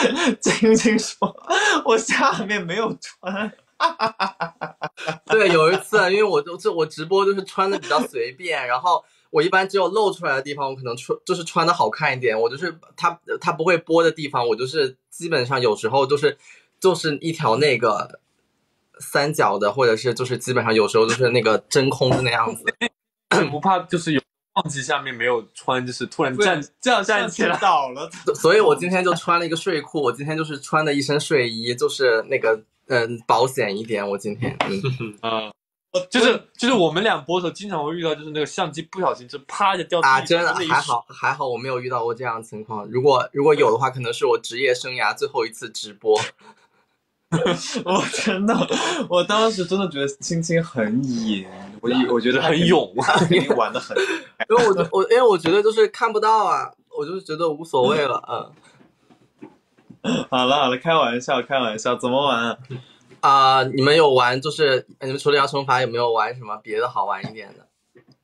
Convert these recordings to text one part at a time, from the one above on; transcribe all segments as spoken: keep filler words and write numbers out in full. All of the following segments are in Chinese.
晶晶说，我下面没有穿。 对，有一次，因为我就我直播就是穿的比较随便，然后我一般只有露出来的地方，我可能穿就是穿的好看一点。我就是他他不会播的地方，我就是基本上有时候就是就是一条那个三角的，或者是就是基本上有时候就是那个真空的那样子。 不怕就是有忘记下面没有穿，就是突然站这样站起来倒了。 所以我今天就穿了一个睡裤，我今天就是穿的一身睡衣，就是那个嗯保险一点。我今天嗯啊。就是就是我们俩播的时候，经常会遇到，就是那个相机不小心就啪就掉地上啊，真的还好还好，我没有遇到过这样的情况。如果如果有的话，可能是我职业生涯最后一次直播。 我真的，我当时真的觉得青青很野，我我觉得很勇， 肯定玩的很。 因为我我因为我觉得就是看不到啊，我就是觉得无所谓了， 嗯。好了好了，开玩笑开玩笑，怎么玩啊？ 啊、呃，你们有玩就是你们除了摇惩罚有没有玩什么别的好玩一点的？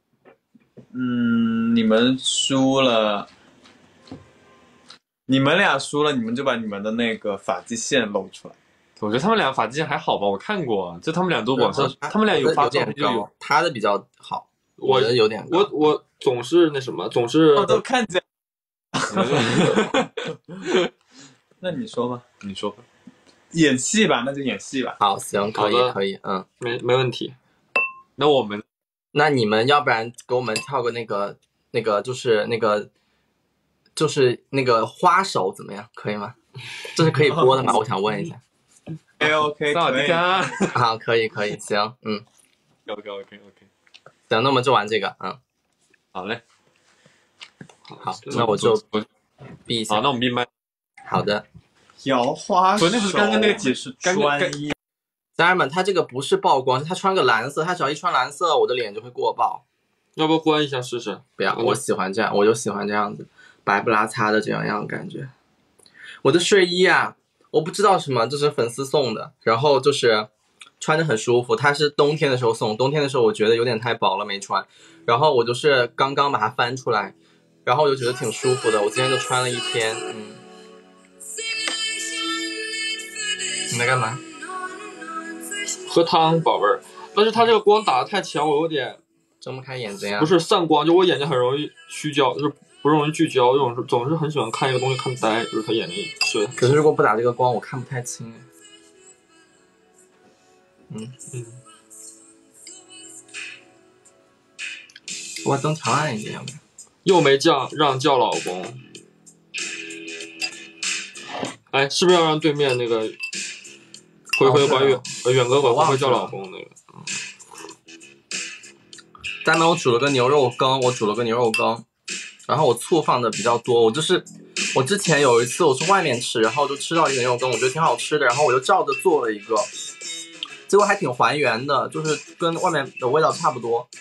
嗯，你们输了，你们俩输了，你们就把你们的那个发际线露出来。 我觉得他们俩发际线还好吧，我看过，就他们俩都往上，他们俩有发照片就有， 他的比较好，我的有点高。 我我总是那什么，总是我都看见。那你说吧， 你说吧。 演戏吧，那就演戏吧。 好，行，可以，可以，嗯， 没没问题。 那我们， 那你们要不然给我们跳个那个那个，就是那个，就是那个花手怎么样？可以吗？这是可以播的吗？我想问一下。 OK OK， 可以啊。 好，可以可以，行，嗯。 OK OK OK。 行，那我们就玩这个，嗯。 好嘞。 好，那我就闭一下。 好，那我们闭麦。 好的。 摇花手， 那不是刚刚那个解释专一。 家人们，他这个不是曝光，是他穿个蓝色，他只要一穿蓝色，我的脸就会过曝。 要不要关一下试试？ 不要，我喜欢这样，我就喜欢这样子，白不拉擦的这样样的感觉。我的睡衣啊，我不知道什么，这是粉丝送的，然后就是穿着很舒服。他是冬天的时候送，冬天的时候我觉得有点太薄了没穿，然后我就是刚刚把它翻出来，然后我就觉得挺舒服的。我今天就穿了一天，嗯。你在干嘛？ 喝汤，宝贝儿。但是它这个光打的太强，我有点睁不开眼睛呀。 不是散光，就我眼睛很容易虚焦，就是不容易聚焦，这种总是很喜欢看一个东西看呆，就是他眼睛是。 可是如果不打这个光，我看不太清。嗯嗯。我把灯调暗一点，要不然。 又没叫让叫老公。哎，是不是要让对面那个回回管远远哥管回回叫老公那个？嗯。 咱们我煮了个牛肉羹，我煮了个牛肉羹，然后我醋放的比较多。我就是我之前有一次我去外面吃，然后就吃到一个牛肉羹，我觉得挺好吃的，然后我就照着做了一个，结果还挺还原的，就是跟外面的味道差不多。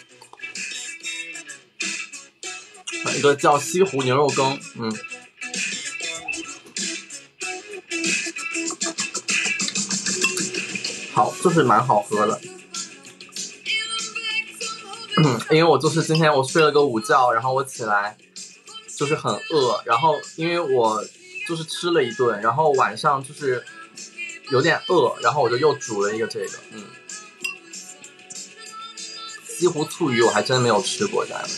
一个叫西湖牛肉羹，嗯。好，就是蛮好喝的。嗯，因为我就是今天我睡了个午觉，然后我起来就是很饿，然后因为我就是吃了一顿，然后晚上就是有点饿，然后我就又煮了一个这个，嗯。西湖醋鱼我还真没有吃过，家人们。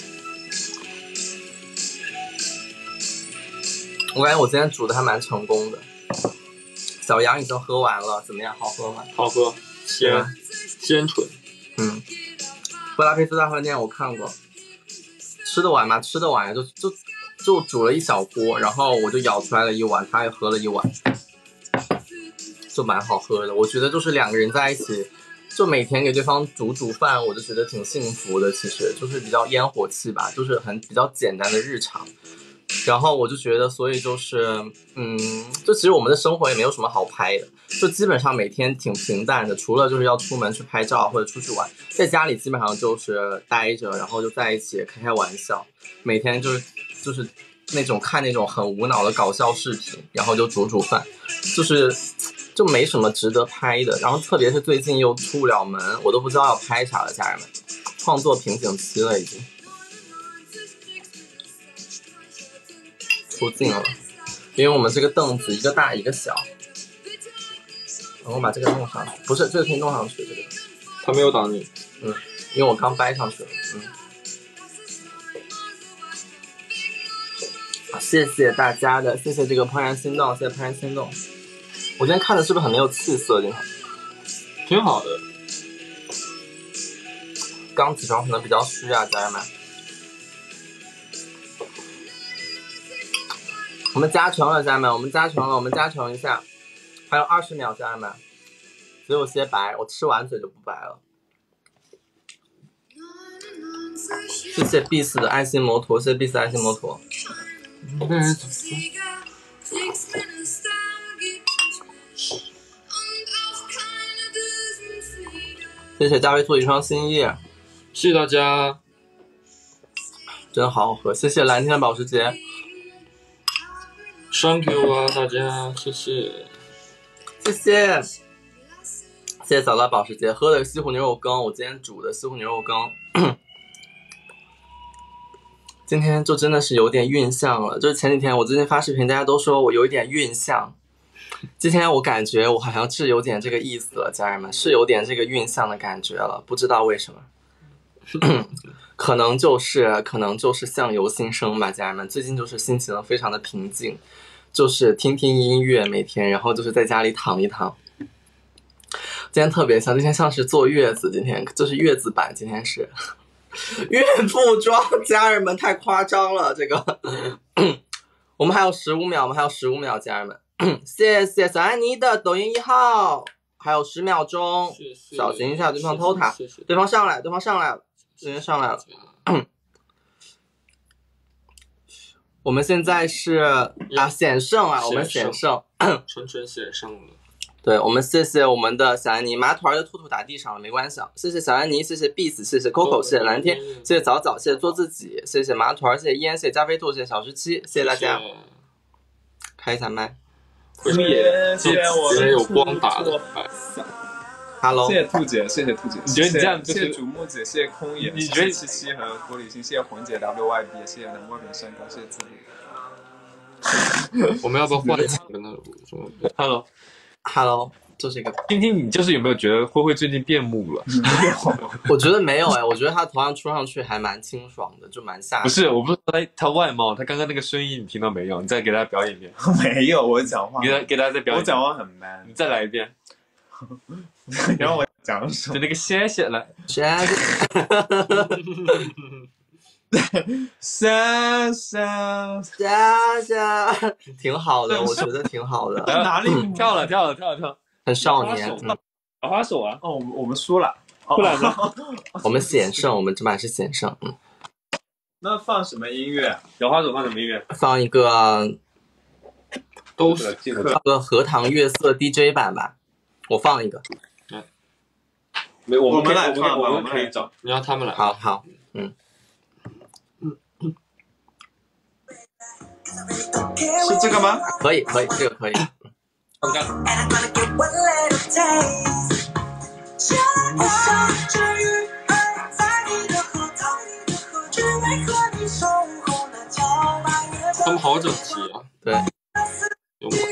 我感觉我今天煮的还蛮成功的。小杨已经喝完了，怎么样？好喝吗？ 好喝，鲜鲜醇。 嗯，布达佩斯大饭店我看过，吃得完吗？吃得完，就就就煮了一小锅，然后我就舀出来了一碗，他也喝了一碗，就蛮好喝的。我觉得就是两个人在一起，就每天给对方煮煮饭，我就觉得挺幸福的。其实就是比较烟火气吧，就是很比较简单的日常。然后我就觉得，所以就是，嗯，就其实我们的生活也没有什么好拍的，就基本上每天挺平淡的，除了就是要出门去拍照或者出去玩，在家里基本上就是待着，然后就在一起开开玩笑，每天就是就是那种看那种很无脑的搞笑视频，然后就煮煮饭，就是就没什么值得拍的。然后特别是最近又出不了门，我都不知道要拍啥了，家人们，创作瓶颈期了已经。出镜了， 因为我们这个凳子一个大一个小。然后把这个弄上去，不是这个可以弄上去，这个。 他没有挡你。 嗯，因为我刚掰上去了。嗯。谢谢大家的，谢谢这个怦然心动，谢谢怦然心动。我今天看的是不是很没有气色？今天挺好的。 刚起床可能比较虚啊，家人们。我们加成了，家人们，我们加成了，我们加成一下，还有二十秒，家人们。嘴有些白，我吃完嘴就不白了。谢谢 B 四的爱心摩托，谢谢 B 四的爱心摩托。 嗯。 谢谢加维兔一双新衣， 谢谢大家， 真好好喝。谢谢蓝天的保时捷 ，Thank you 啊，大家，谢谢， 谢谢，谢谢早到保时捷喝的西湖牛肉羹，我今天煮的西湖牛肉羹，今天就真的是有点晕像了。就是前几天我最近发视频，大家都说我有一点晕像。今天我感觉我好像是有点这个意思了，家人们，是有点这个晕像的感觉了，不知道为什么，可能就是可能就是相由心生吧，家人们，最近就是心情非常的平静，就是听听音乐每天，然后就是在家里躺一躺。今天特别像，今天像是坐月子，今天就是月子版，今天是孕妇装，家人们太夸张了，这个我们还有十五秒，我们还有十五秒，家人们。谢谢小安妮的抖音一号，还有十秒钟， 谢谢小心一下对方偷塔，对方上来，对方上来了，对方上来了。我们现在是啊险胜啊，我们险胜， 纯纯险胜了。 对，我们谢谢我们的小安妮，麻团的兔兔打地上了，没关系啊。谢谢小安妮，谢谢 Beats， 谢谢 Coco， 谢谢蓝天，谢谢早早，谢谢做自己，谢谢麻团，谢谢烟，谢谢加菲兔，谢谢小十七，谢谢大家。开一下麦。 空也，今天有光打的。 Hello， 谢谢兔姐，谢谢兔姐。 你觉得你这样就是？ 谢谢竹木姐，谢谢空野， 你觉得七七和郭礼欣，谢谢红姐 W Y B， 谢谢南瓜饼山高，谢谢自律。 我们要不要换一个呢 ？Hello，Hello， Hello， 就是一个。 听听你就是有没有觉得灰灰最近变木了？ 没有， 我觉得没有哎，我觉得他头上出上去还蛮清爽的，就蛮下。 不是，我不是说他他外貌，他刚刚那个声音你听到没有？你再给大家表演一遍。 没有，我讲话。 给他给大家再表演。 我讲话很 man， 你再来一遍。 你让我讲什么？ 就那个谢谢来。 谢谢。 谢谢谢谢，挺好的，我觉得挺好的。 哪里跳了跳了跳了跳？ 很少年。 摇花手啊！ 哦，我们我们输了， 不然呢？ 我们险胜，我们这把是险胜。嗯。 那放什么音乐？ 摇花手放什么音乐？ 放一个， 都是放个荷塘月色 D J 版吧。我放一个。 嗯。 没，我们来放， 我们可以找。 你让他们来。 好好，嗯。 是这个吗？ 可以，可以，这个可以。 看看。 他们好整齐啊！ 对。 有我。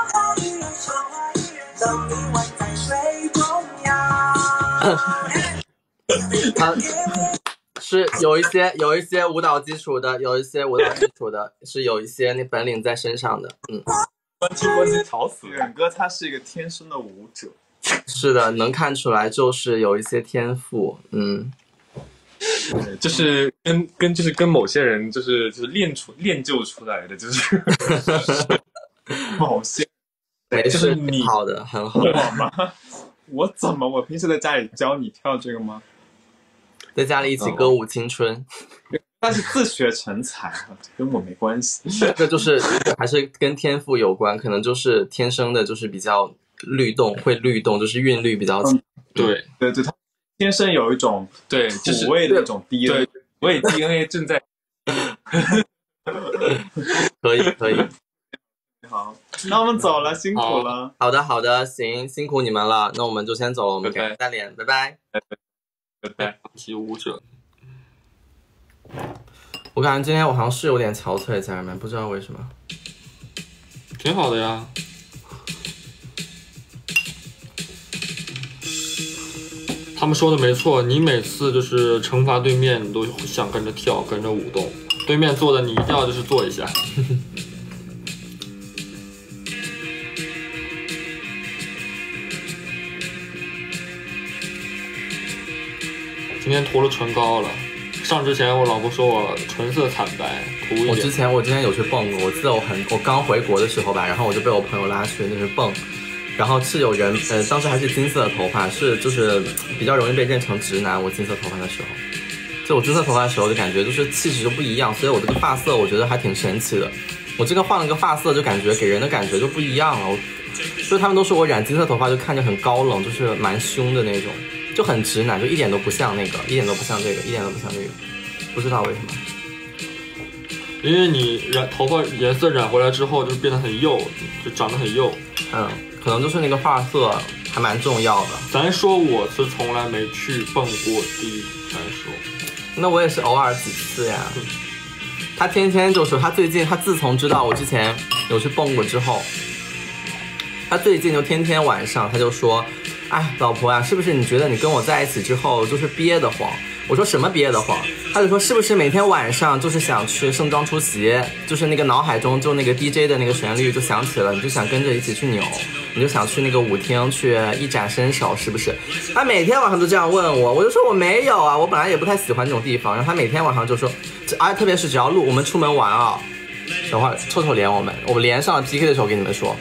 他是有一些有一些舞蹈基础的，有一些舞蹈基础的，是有一些那本领在身上的。嗯。 关机关机，吵死了！远哥他是一个天生的舞者。 是的，能看出来就是有一些天赋。嗯。 就是跟跟就是跟某些人就是就是练出练就出来的，就是某些， 没事，你好的很好。 我吗？我怎么？我平时在家里教你跳这个吗？ 在家里一起歌舞青春， 那是自学成才，跟我没关系。 这就是还是跟天赋有关，可能就是天生的，就是比较律动，会律动，就是韵律比较强。 对对对，他天生有一种对就是土味的一种 D N A， 对，我也 D N A 正在。 可以可以。 好，那我们走了，辛苦了。 好的好的，行，辛苦你们了，那我们就先走了，我们给大家脸，拜拜。 拜拜。 起舞者。 我感觉今天我好像是有点憔悴，家人们，不知道为什么。 挺好的呀。他们说的没错，你每次就是惩罚对面，你都想跟着跳，跟着舞动。对面做的，你一定要就是做一下。今天涂了唇膏了。上之前我老婆说我唇色惨白，涂一点。 我之前我之前有去蹦过，我记得我很我刚回国的时候吧，然后我就被我朋友拉去那是蹦，然后是有人呃当时还是金色的头发，是就是比较容易被认成直男。我金色头发的时候，就我金色头发的时候就感觉就是气质就不一样，所以我这个发色我觉得还挺神奇的。我这个换了个发色就感觉给人的感觉就不一样了。我就是他们都说我染金色头发就看着很高冷，就是蛮凶的那种。就很直男，就一点都不像那个，一点都不像这个，一点都不像这个，不知道为什么。 因为你染头发颜色染回来之后，就变得很幼，就长得很幼。 嗯，可能就是那个发色还蛮重要的。 咱说我是从来没去蹦过迪，咱说。 那我也是偶尔几次呀。他天天就说，他最近他自从知道我之前有去蹦过之后，他最近就天天晚上他就说。哎，老婆呀、啊，是不是你觉得你跟我在一起之后就是憋得慌？我说什么憋得慌？他就说是不是每天晚上就是想去盛装出席，就是那个脑海中就那个 D J 的那个旋律就响起了，你就想跟着一起去扭，你就想去那个舞厅去一展身手，是不是？他每天晚上都这样问我，我就说我没有啊，我本来也不太喜欢这种地方。然后他每天晚上就说，啊，特别是只要录我们出门玩啊，等会儿臭臭连我们，我们连上了 P K 的时候跟你们说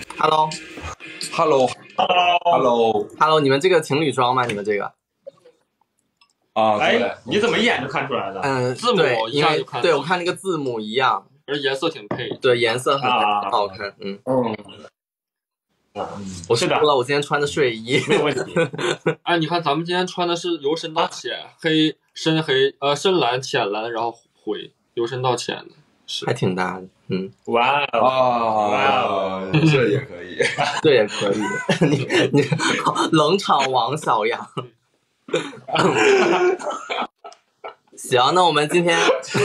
，Hello。Hello，Hello，Hello， 你们这个情侣装吗？你们这个？ 啊， 哎，你怎么一眼就看出来了？ 嗯， 字母一下就看， 对我看那个字母一样， 而颜色挺配， 对，颜色很好看，嗯嗯，我输了，我今天穿的睡衣， 没有问题。 哎，你看咱们今天穿的是由深到浅，黑深黑呃深蓝浅蓝，然后灰由深到浅的。 还挺大的，嗯， 哇哦， 哇哦，这也可以， 这也可以，你你冷场王小杨，行，那我们今天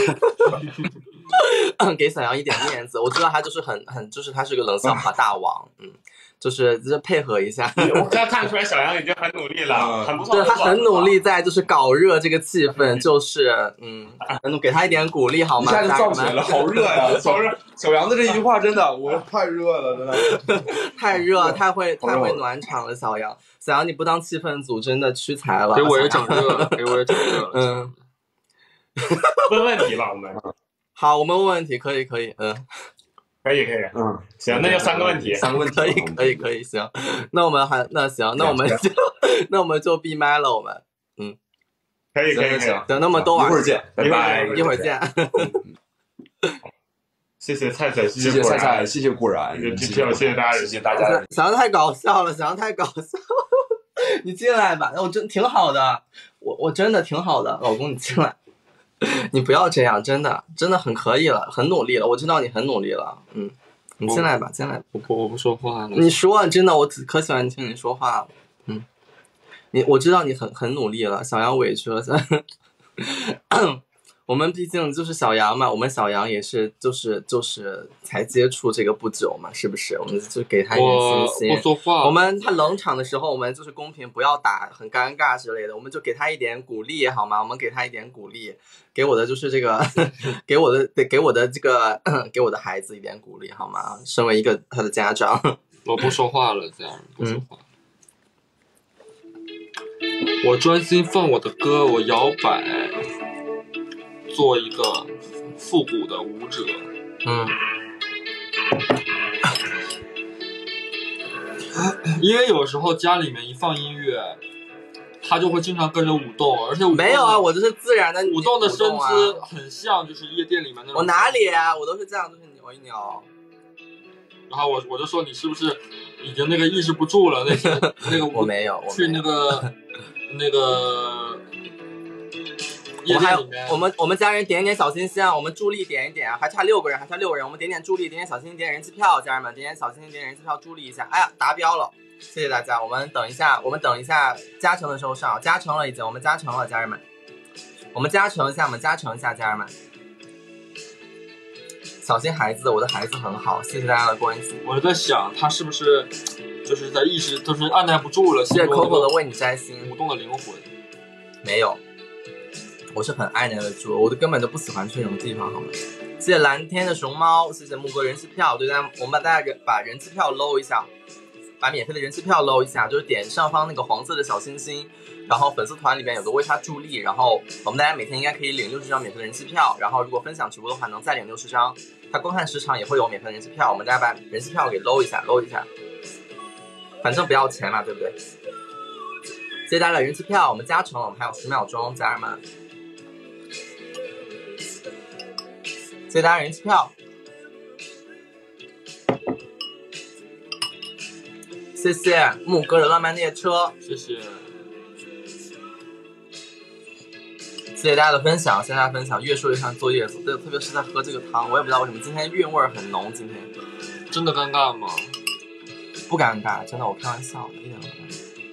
给小杨一点面子，我知道他就是很很就是他是个冷笑话大王，嗯。就是就是配合一下， 我刚看出来小杨已经很努力了，很不错。 对他很努力在就是搞热这个气氛，就是嗯，给他一点鼓励好吗？ 一下就燥起来了，好热呀！好热！小杨的这一句话真的，我太热了，真的。 太热，太会太会暖场了，小杨。小杨你不当气氛组真的屈才了， 给我也整热了，给我也整热了。 嗯， 问问题吧，我们。 好，我们问问题，可以可以，嗯。 可以可以，嗯，行，那就三个问题， 三个问题，可以可以可以，行，那我们还那行，那我们就那我们就闭麦了，我们，嗯， 可以可以可以， 行，那么多一会儿见，拜拜， 一会儿见， 谢谢菜菜， 谢谢菜菜，谢谢顾然， 谢谢谢谢大家，谢谢大家， 小杨太搞笑了，小杨太搞笑，你进来吧，我真挺好的，我我真的挺好的，老公你进来。你不要这样，真的，真的很可以了，很努力了。我知道你很努力了，嗯，你进来吧，进来吧。 我不，我不说话了。 你说，真的，我可喜欢听你说话了，嗯，你我知道你很很努力了，小杨委屈了。我们毕竟就是小杨嘛，我们小杨也是就是就是才接触这个不久嘛，是不是？我们就给他一点信心。 我不说话。 我们他冷场的时候，我们就是公平，不要打很尴尬之类的，我们就给他一点鼓励好吗？我们给他一点鼓励，给我的就是这个，给我的给我的这个给我的孩子一点鼓励好吗？身为一个他的家长， 我不说话了，这样不说话。嗯、我专心放我的歌，我摇摆。做一个复古的舞者， 嗯， 因为有时候家里面一放音乐，他就会经常跟着舞动，而且舞没有啊，我这是自然的舞动的身姿，很像就是夜店里面那种。 我哪里啊？我都是这样，就是扭一扭。 然后我我就说你是不是已经那个抑制不住了？那个那个我没有， 去那个那个。 我们还有我们我们家人点一点小心心啊，我们助力点一点啊，还差六个人，还差六个人，我们点点助力，点点小心心，点点人气票，家人们点点小心心，点点人气票助力一下。哎呀，达标了，谢谢大家。我们等一下，我们等一下加成的时候上，加成了已经，我们加成了，家人们，我们加成一下，我们加成一下，家人们， 小心孩子，我的孩子很好，谢谢大家的关心。 我在想他是不是就是在意识，就是按耐不住了。 谢谢 Coco 的为你摘星， 舞动的灵魂。 没有，我是很按耐得住，我都根本就不喜欢去那种地方，好吗？谢谢蓝天的熊猫，谢谢木哥人气票，对，我们把大家人把人气票搂一下，把免费的人气票搂一下，就是点上方那个黄色的小星星，然后粉丝团里面有个为他助力，然后我们大家每天应该可以领六十张免费的人气票，然后如果分享直播的话能再领六十张，他观看时长也会有免费的人气票，我们大家把人气票给搂一下，搂一下，反正不要钱嘛，对不对？谢谢大家的人气票，我们加成了，我们还有十秒钟，家人们。谢谢大家人气票，谢谢木哥的浪漫列车， 谢谢， 谢谢大家的分享，谢谢大家分享，越说越像坐月子，对，特别是在喝这个汤，我也不知道为什么今天韵味很浓，今天真的尴尬吗？ 不尴尬，真的，我开玩笑的，一点都不尴尬。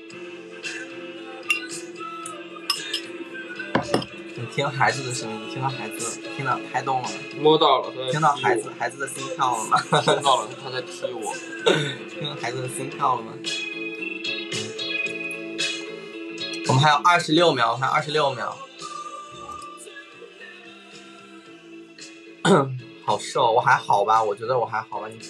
你听孩子的声音，听到孩子，听到胎动了， 摸到了， 听到孩子孩子的心跳了吗？ 听到了，他在踢我。 听到孩子的心跳了吗？我们还有二十六秒，还有二十六秒。好瘦，我还好吧？我觉得我还好吧？你，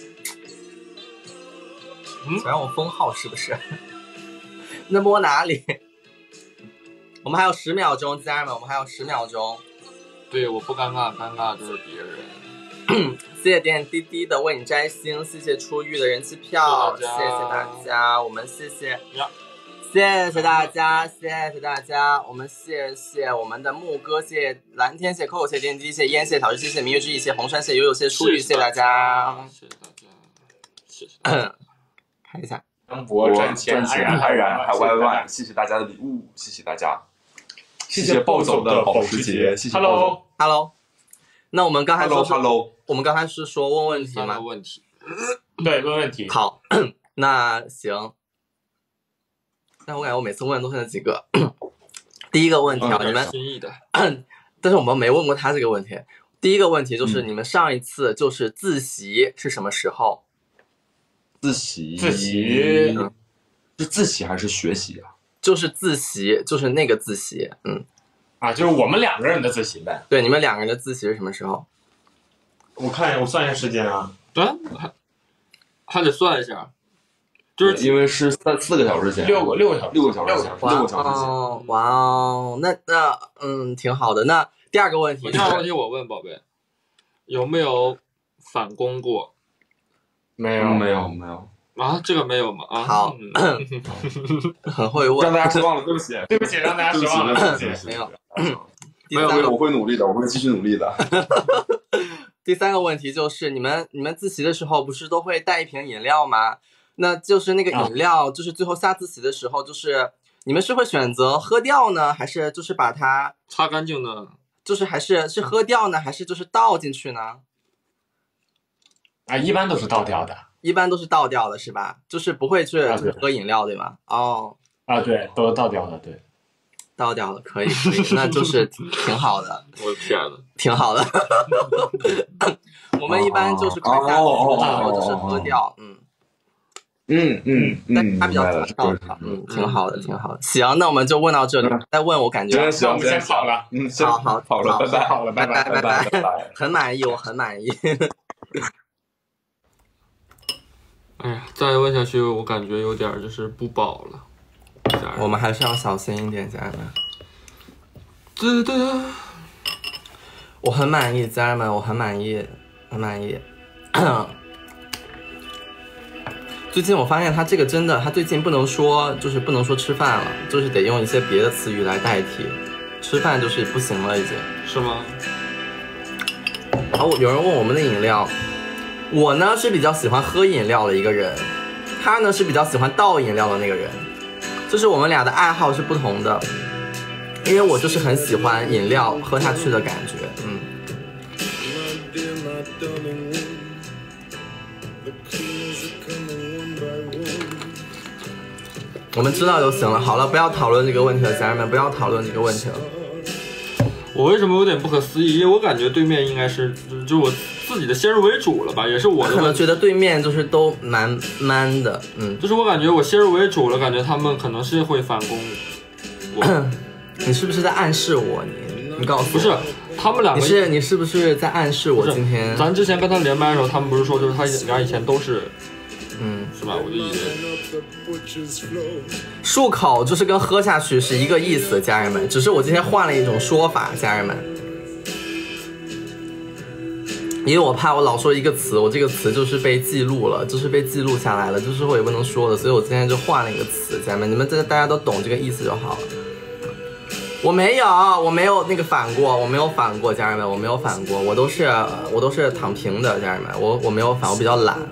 嗯，想让我封号是不是？你在摸哪里？我们还有十秒钟，家人们，我们还有十秒钟。 对，我不尴尬，尴尬就是别人。 谢谢点滴滴的为你摘星，谢谢出狱的人气票，谢谢大家，我们谢谢，谢谢大家，谢谢大家，我们谢谢我们的木哥，谢谢蓝天，谢谢 Coco， 谢谢点滴，谢谢烟，谢谢陶诗，谢谢明月之意，谢谢红山，谢谢悠悠，谢谢出狱，谢谢大家， 谢谢大家，谢谢。 看一下， 张博赚钱安然还歪歪，谢谢大家的礼物，谢谢大家。谢谢暴走的保时捷，谢谢 Hello Hello， 那我们刚才说 Hello， 我们刚才是说问问题吗？ 问题， 对，问问题。 好，那行，但我感觉我每次问都是那几个。第一个问题啊，你们心意的， 但是我们没问过他这个问题。第一个问题就是、嗯、你们上一次就是自习是什么时候？ 自习， 自习、 嗯、是自习还是学习啊？ 就是自习，就是那个自习，嗯， 啊，就是我们两个人的自习呗。 对，你们两个人的自习是什么时候？ 我看一下，我算一下时间啊。 对，还还得算一下，就是因为是三四个小时前， 六个六个小时， 六个小时前，六个小时前。 哦，哇哦，那那嗯，挺好的。那第二个问题， 第二个问题我问宝贝，有没有反攻过？ 没有， 没有，没有。 啊，这个没有吗？啊， 好，嗯、很会问， 让大家失望了，对不起， 对不起，让大家失望了， 对不起， 没有， 没有，没有，我会努力的，我会继续努力的。 第三个问题就是，你们你们自习的时候不是都会带一瓶饮料吗？那就是那个饮料，啊、就是最后下自习的时候，就是你们是会选择喝掉呢，还是就是把它擦干净呢？ 就是还是是喝掉呢，还是就是倒进去呢？ 啊，一般都是倒掉的。 一般都是倒掉的是吧？就是不会去就是喝饮料对吗？哦， 啊对，都是倒掉的，对， 倒掉的可以可以，那就是挺好的。 我的天呐， 挺好的。我们一般就是快下课的时候就是喝掉，嗯嗯嗯嗯， 但他比较早的，嗯，挺好的挺好的。行，那我们就问到这里，再问我感觉我们先跑了， 嗯， 好好好了，拜拜， 好了，拜拜拜拜拜，很满意，我很满意。 哎呀，再问下去，我感觉有点就是不保了。 我们还是要小心一点，家人们。 对对， 我很满意，家人们，我很满意，很满意。最近我发现他这个真的，他最近不能说，就是不能说吃饭了，就是得用一些别的词语来代替。吃饭就是不行了，已经。 是吗？ 然后有人问我们的饮料。我呢是比较喜欢喝饮料的一个人，他呢是比较喜欢倒饮料的那个人，就是我们俩的爱好是不同的，因为我就是很喜欢饮料喝下去的感觉，嗯。我们知道就行了，好了，不要讨论这个问题了，家人们，不要讨论这个问题了。 我为什么有点不可思议？因为我感觉对面应该是，就我自己的先入为主了吧，也是我的可能问题。 觉得对面就是都蛮 man 的，嗯， 就是我感觉我先入为主了，感觉他们可能是会反攻我。 你是不是在暗示我？你你告诉我， 不是，他们两个你是你是不是在暗示我今天？ 咱之前跟他连麦的时候，他们不是说就是他俩以前都是， 嗯， 是吧？我就以为漱口就是跟喝下去是一个意思，家人们，只是我今天换了一种说法，家人们。因为我怕我老说一个词，我这个词就是被记录了，就是被记录下来了，就是我也不能说的，所以我今天就换了一个词，家人们，你们这大家都懂这个意思就好了。我没有，我没有那个反过，我没有反过，家人们，我没有反过，我都是我都是躺平的，家人们，我我没有反，我比较懒。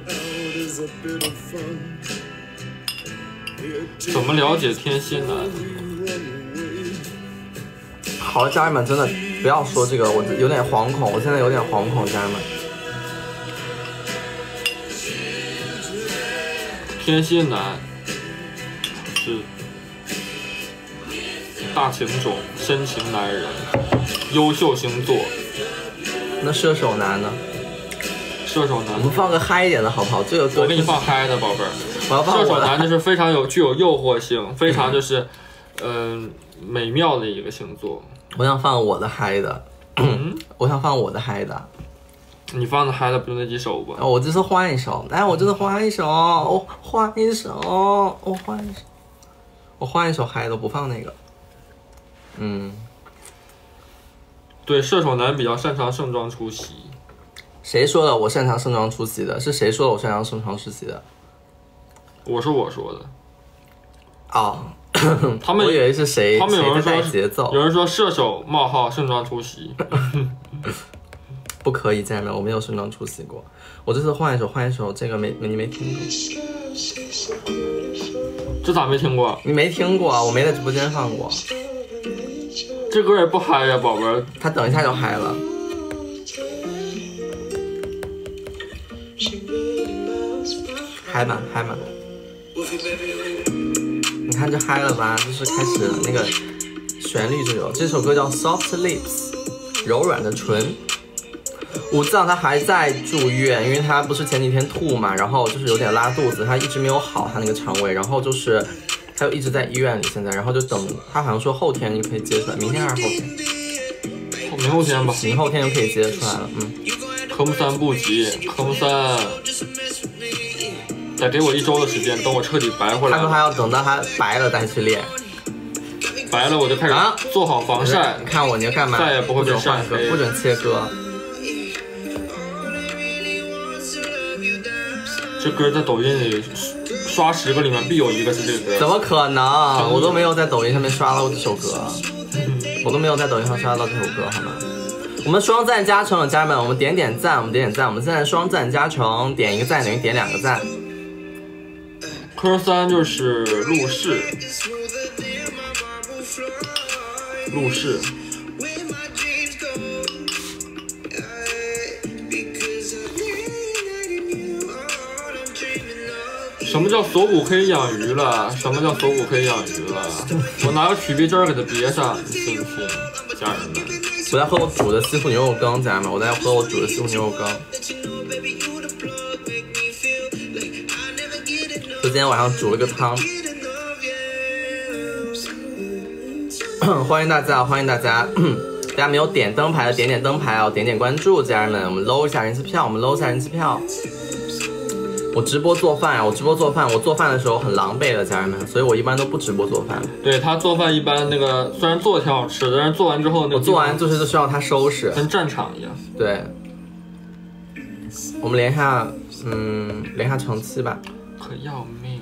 怎么了解天蝎男？ 好了，家人们，真的不要说这个，我有点惶恐，我现在有点惶恐，家人们。 天蝎男是大情种、深情男人，优秀星座。 那射手男呢？ 射手男我，们放个嗨一点的好不好？这个歌我给你放嗨的，宝贝儿。 我要放射手我的男就是非常有具有诱惑性，非常就是嗯、呃、美妙的一个星座。 我想放我的嗨的， 嗯， 我想放我的嗨的。 你放的嗨的不就那几首吧？ 哦，我这次换一首，哎，我真的换一首，我换一首，我换一首，我换一首嗨的，不放那个。嗯， 对，射手男比较擅长盛装出席。 谁说的我擅长盛装出席的？是谁说的我擅长盛装出席的？ 我是我说的。 哦， 他们我以为是谁， 他们有人谁在带说节奏有。人说射手冒号盛装出席。 不可以，家人们，我没有盛装出席过。我这次换一首，换一首，这个没你没听过？ 这咋没听过？ 你没听过啊？我没在直播间放过。 这歌也不嗨呀，宝贝儿。 他等一下就嗨了。嗨吧，嗨吧。你看这嗨了吧？就是开始那个旋律就有。这首歌叫 Soft Lips， 柔软的唇。武藏他还在住院，因为他不是前几天吐嘛，然后就是有点拉肚子，他一直没有好他那个肠胃，然后就是他又一直在医院里现在，然后就等他好像说后天就可以接出来，明天还是后天？ 明后天吧， 明后天就可以接出来了，嗯。 科目三不急，科目三再给我一周的时间，等我彻底白回来。 他说他要等到他白了再去练， 白了我就开始做好防晒。 你看我你要干嘛？ 再也不会被晒黑， 不准切割。 这歌在抖音里刷十个里面必有一个是这个歌。 怎么可能？我都没有在抖音上面刷到这首歌，我都没有在抖音上刷到这首歌，好吗？我们双赞加成，家人们，我们点点赞，我们点点赞，我们现在双赞加成，点一个赞等于点两个赞。 科三就是陆氏，陆氏。什么叫锁骨可以养鱼了？什么叫锁骨可以养鱼了？我拿个曲臂针给它别上，你信不信？家人们， 我在喝我煮的西湖牛肉羹，家人们，我在喝我煮的西湖牛肉羹。就今天晚上煮了个汤。欢迎大家，欢迎大家！大家没有点灯牌的点点灯牌哦，点点关注，家人们，我们搂一下人气票，我们搂一下人气票。我直播做饭呀、啊，我直播做饭，我做饭的时候很狼狈的，家人们，所以我一般都不直播做饭。 对他做饭一般那个虽然做的挺好吃的，但是做完之后那个我做完就是需要他收拾， 跟战场一样。 对，我们连下，嗯，连下成期吧。 可要命。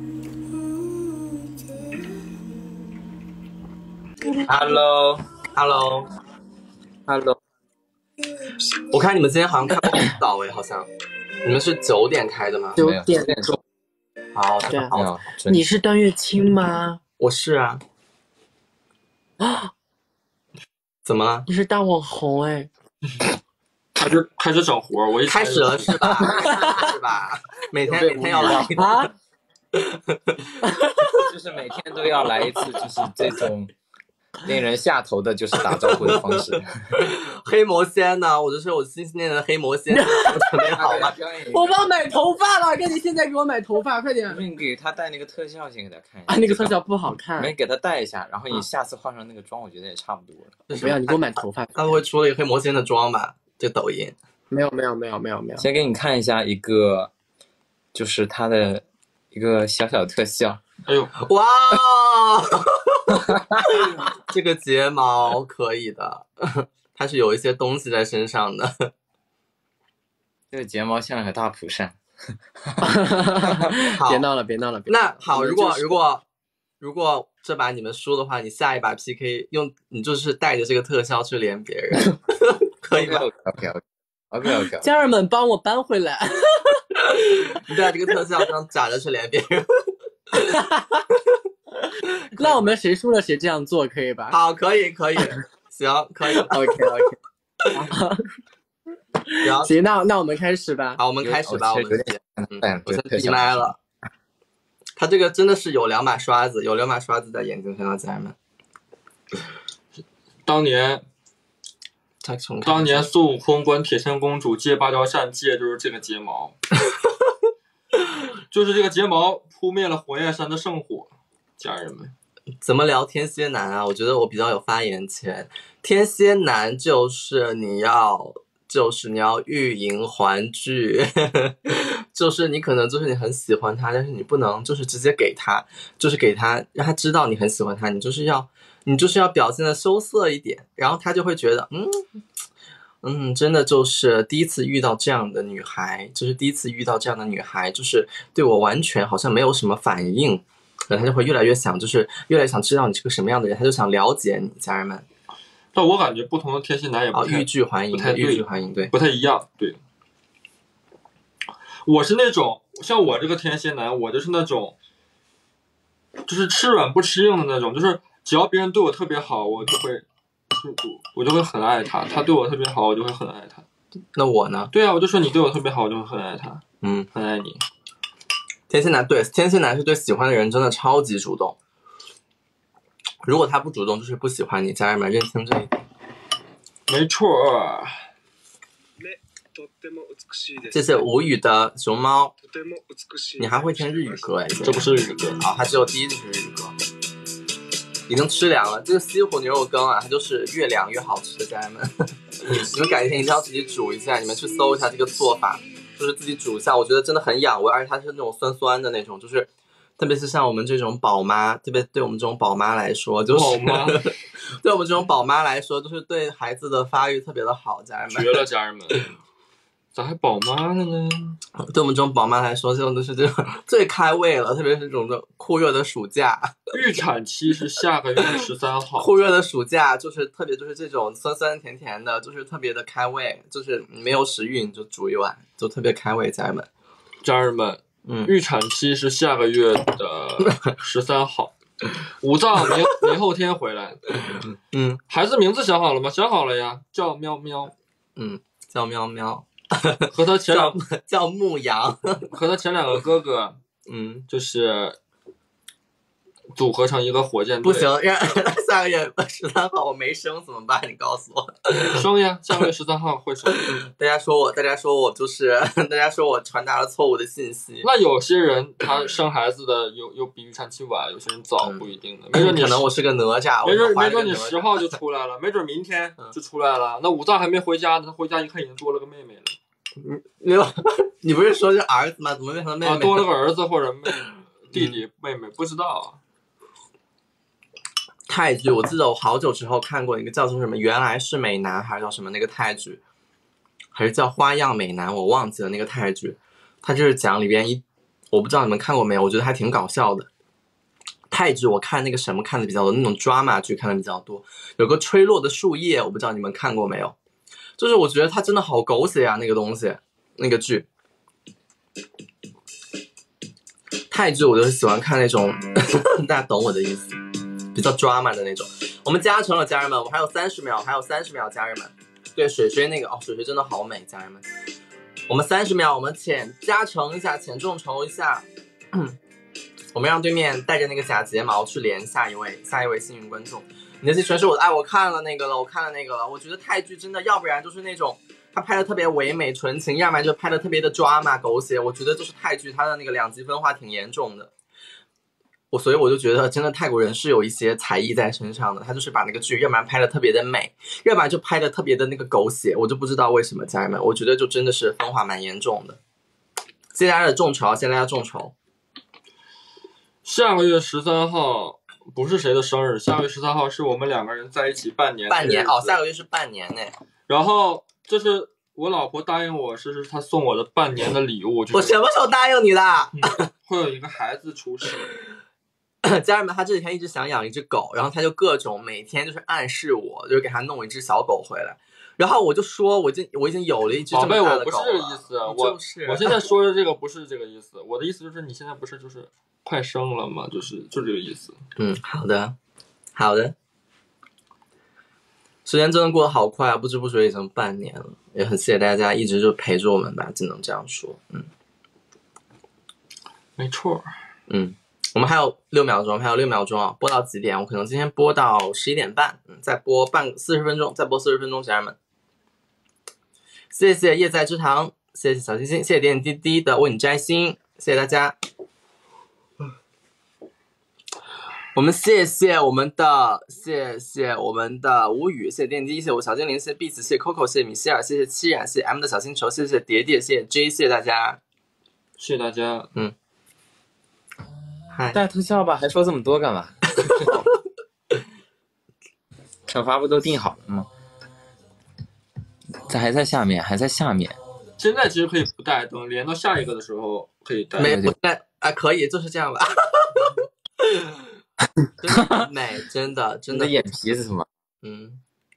Hello，Hello，Hello。我看你们今天好像开的很早哎，好像。你们是九点开的吗？ 九点钟。 好， 对， 好。 你是段月清吗？ 我是啊。 啊？ 怎么了？ 你是大网红哎。 开始开始整活，我一开始了是吧？是吧？每天每天要来一次。 啊？ 就是每天都要来一次，就是这种令人下头的就是打招呼的方式。 黑魔仙呢？我就是我心心念念的黑魔仙，准备好吗？ 我帮买头发了，赶紧现在给我买头发，快点！ 你给他带那个特效，先给他看一下。 啊，那个特效不好看。 没给他带一下，然后你下次化上那个妆，我觉得也差不多了。 不要，你给我买头发。 他会出了一个黑魔仙的妆吧？这抖音没有没有没有没有没有。 先给你看一下一个，就是他的一个小小特效。 哎呦， 哇！这个睫毛可以的，它是有一些东西在身上的。 这个睫毛像个大蒲扇。 别闹了，别闹了。别那好，如果如果如果这把你们输的话，你下一把 P K 用你就是带着这个特效去连别人，可以吗 ？OK OK OK OK。 家人们帮我搬回来。 你带这个特效这样假着去连别人。 那我们谁输了谁这样做可以吧？ 好，可以可以，行，可以 ，OK OK。行，那那我们开始吧。 好，我们开始吧。我们嗯， 我先闭麦了。他这个真的是有两把刷子，有两把刷子在眼睛上，家人们。 当年，当年孙悟空管铁扇公主借芭蕉扇，借就是这个睫毛，就是这个睫毛扑灭了火焰山的圣火。家人们， 怎么聊天蝎男啊？我觉得我比较有发言权。天蝎男就是你要。就是你要欲迎还拒，就是你可能就是你很喜欢他，但是你不能就是直接给他，就是给他让他知道你很喜欢他，你就是要你就是要表现的羞涩一点，然后他就会觉得嗯嗯，真的就是第一次遇到这样的女孩，就是第一次遇到这样的女孩，就是对我完全好像没有什么反应，然后他就会越来越想，就是越来越想知道你是个什么样的人，他就想了解你，家人们。 但我感觉不同的天蝎男也不太、 哦、欲拒还迎， 不太对， 欲拒还迎，对， 不太一样。对，我是那种像我这个天蝎男，我就是那种，就是吃软不吃硬的那种，就是只要别人对我特别好，我就会，就我就会很爱他；他对我特别好，我就会很爱他。 那我呢？ 对啊，我就说你对我特别好，我就会很爱他， 嗯， 很爱你。 天蝎男对天蝎男是对喜欢的人真的超级主动。如果他不主动，就是不喜欢你，家人们认清这一点。 没错。 谢谢无语的熊猫，你还会听日语歌哎？ 这不是日语歌啊，它只有第一句是日语歌。已经吃凉了，这个西湖牛肉羹啊，它就是越凉越好吃的，家人们。你们改天一定要自己煮一下，你们去搜一下这个做法，就是自己煮一下，我觉得真的很养胃，而且它是那种酸酸的那种，就是。特别是像我们这种宝妈，特别对我们这种宝妈来说，就是宝妈对我们这种宝妈来说，就是对孩子的发育特别的好，家人们。 绝了，家人们！咋还宝妈了呢？ 对我们这种宝妈来说，这种就是这种最开胃了，特别是这种的酷热的暑假。 预产期是下个月十三号。 酷热的暑假就是特别就是这种酸酸甜甜的，就是特别的开胃，就是没有食欲你就煮一碗，就特别开胃，家人们。 家人们。 嗯， 预产期是下个月的十三号，五藏明明后天回来。 嗯， 孩子名字想好了吗？想好了呀，叫喵喵。 嗯，叫喵喵。 和他前两叫牧羊， 和他前两个哥哥， 嗯， 就是组合成一个火箭队。 不行，让下个月十三号我没生怎么办？你告诉我。 生呀，下个月十三号会生。 大家说我，大家说我就是大家说我传达了错误的信息。 那有些人他生孩子的有有比预产期晚，有些人早，不一定的。没准你可能我是个哪吒， 没准没准你十号就出来了，没准明天就出来了。那五藏还没回家呢，他回家一看已经多了个妹妹了。 没有，你不是说是儿子吗？怎么变成妹妹？ 啊，多了个儿子或者妹弟弟、妹妹，不知道啊。 泰剧，我记得我好久之后看过一个叫做什么，原来是美男还是叫什么那个泰剧，还是叫花样美男，我忘记了那个泰剧。它就是讲里边一，我不知道你们看过没有，我觉得还挺搞笑的。泰剧我看那个什么看的比较多，那种 drama 剧看的比较多。有个吹落的树叶，我不知道你们看过没有，就是我觉得它真的好狗血啊，那个东西，那个剧。泰剧我就是喜欢看那种，大家懂我的意思。比较 drama 的那种，我们加成了，家人们，我们还有三十秒，还有三十秒，家人们。对，水水那个哦，水水真的好美，家人们。我们三十秒，我们浅加成一下，浅众筹一下。我们让对面带着那个假睫毛去连下一位，下一位幸运观众。 你的全是我的爱，我看了那个了，我看了那个了。我觉得泰剧真的，要不然就是那种他拍的特别唯美纯情，要不然就拍的特别的抓马狗血。我觉得就是泰剧它的那个两极分化挺严重的。我所以我就觉得真的泰国人是有一些才艺在身上的，他就是把那个剧要不然拍的特别的美，要不然就拍的特别的那个狗血，我就不知道为什么家人们，我觉得就真的是分化蛮严重的。谢谢大家的众筹，谢谢大家众筹。 下个月十三号不是谁的生日，下个月十三号是我们两个人在一起半年。 半年哦，下个月是半年呢。 然后这是我老婆答应我，是是她送我的半年的礼物。就是、 我什么时候答应你的？ 嗯、会有一个孩子出世。 家人们，他这几天一直想养一只狗，然后他就各种每天就是暗示我，就是给他弄一只小狗回来。然后我就说，我已经我已经有了一只这么大的狗了。 宝贝，我不是这个意思，我、就是、我现在说的这个不是这个意思，我的意思就是你现在不是就是快生了吗？就是就这个意思。 嗯，好的，好的。时间真的过得好快啊，不知不觉已经半年了，也很谢谢大家一直就陪着我们吧，只能这样说。嗯， 没错。 嗯。我们还有六秒钟，还有六秒钟啊！播到几点？我可能今天播到十一点半，嗯，再播半四十分钟，再播四十分钟，家人们。谢谢叶在之堂，谢谢小星星，谢谢点点滴滴的为你摘星，谢谢大家。我们谢谢我们的，谢谢我们的无语，谢谢点点滴，谢谢我小精灵，谢谢 Beats， 谢谢 Coco， 谢谢米歇尔，谢谢七冉，谢谢 M 的小星球，谢谢蝶蝶，谢谢 J， 谢谢大家， 谢谢大家， 嗯。 带特效吧，还说这么多干嘛？惩罚不都定好了吗？这还在下面，还在下面。 现在其实可以不带，等连到下一个的时候可以带。 没不带啊，可以，就是这样吧。真的很美，真的真的。 你的眼皮子是吗？ 嗯。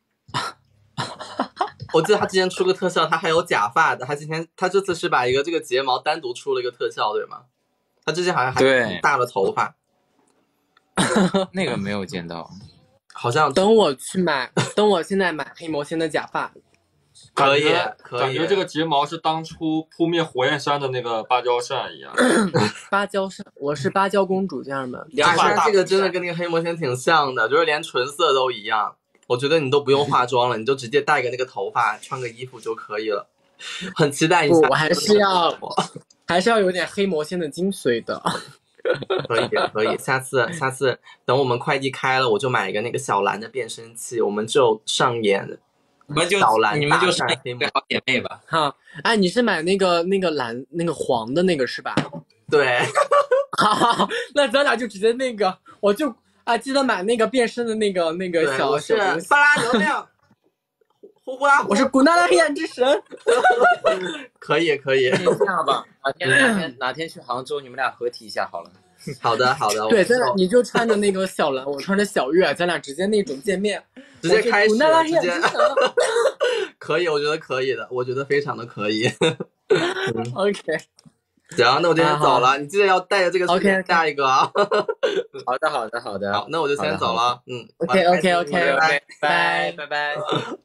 我记得他之前出个特效，他还有假发的。他今天他这次是把一个这个睫毛单独出了一个特效，对吗？他之前好像还大了头发， 那个没有见到， 好像等我去买，等我现在买黑魔仙的假发， 可以可以， 感觉这个睫毛是当初扑灭火焰山的那个芭蕉扇一样。 芭蕉扇，我是芭蕉公主，家人们。 这个真的跟那个黑魔仙挺像的，就是连唇色都一样。我觉得你都不用化妆了，你就直接戴个那个头发，穿个衣服就可以了。很期待一下， 我还是要。还是要有点黑魔仙的精髓的。 可以可以，下次下次等我们快递开了，我就买一个那个小蓝的变声器，我们就上演我们就小蓝你们就上黑魔好姐妹吧。 好，哎，你是买那个那个蓝那个黄的那个是吧？ 对。 好，那咱俩就直接那个，我就啊记得买那个变身的那个那个小小东西。巴拉能量。呼呼啦！ 我是古娜拉黑暗之神。 可以可以， 这样吧，哪天哪天哪天去杭州，你们俩合体一下好了。 好的好的， 对，咱俩你就穿着那个小蓝，我穿着小月，咱俩直接那种见面， 直接开始， 古娜拉黑暗之神。 可以，我觉得可以的，我觉得非常的可以。 嗯、OK。 行，那我今天走了，你记得要带着这个去下一个啊。 好的好的好的， 好，那我就先走了。嗯 ，OK OK OK OK， 拜拜拜。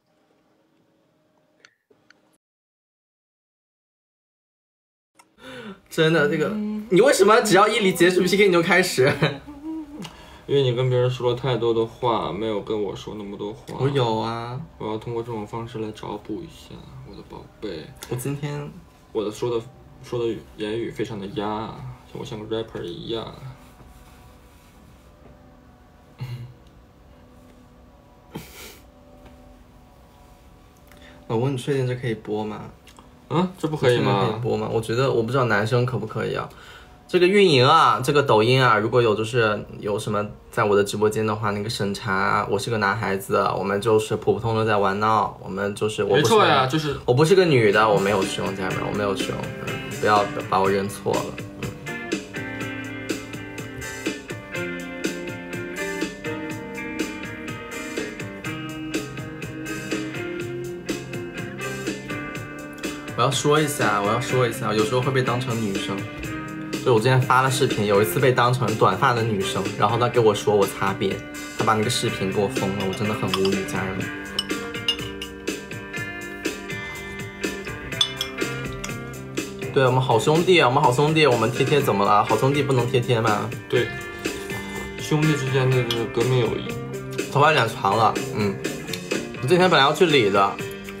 真的，这个你为什么只要一离结束 P K 你就开始？ 因为你跟别人说了太多的话，没有跟我说那么多话。 我有啊， 我要通过这种方式来找补一下我的宝贝。 我今天我的说的说的言语非常的压，像我像个 rapper 一样。 我问你，确定这可以播吗？ 啊，这不可以吗？ 可以播吗？我觉得我不知道男生可不可以啊。这个运营啊，这个抖音啊，如果有就是有什么在我的直播间的话，那个审查，我是个男孩子，我们就是普普通通在玩闹，我们就是我不是没错呀，就是我不是个女的，我没有凶，家人们，我没有凶，嗯，不要把我认错了。我要说一下，我要说一下，有时候会被当成女生。就我之前发了视频，有一次被当成短发的女生，然后他给我说我擦边，他把那个视频给我封了，我真的很无语，家人们。对我们好兄弟，我们好兄弟，我们贴贴怎么了？好兄弟不能贴贴吗？ 对，兄弟之间的这个革命友谊。 头发有点长了，嗯，我今天本来要去理的，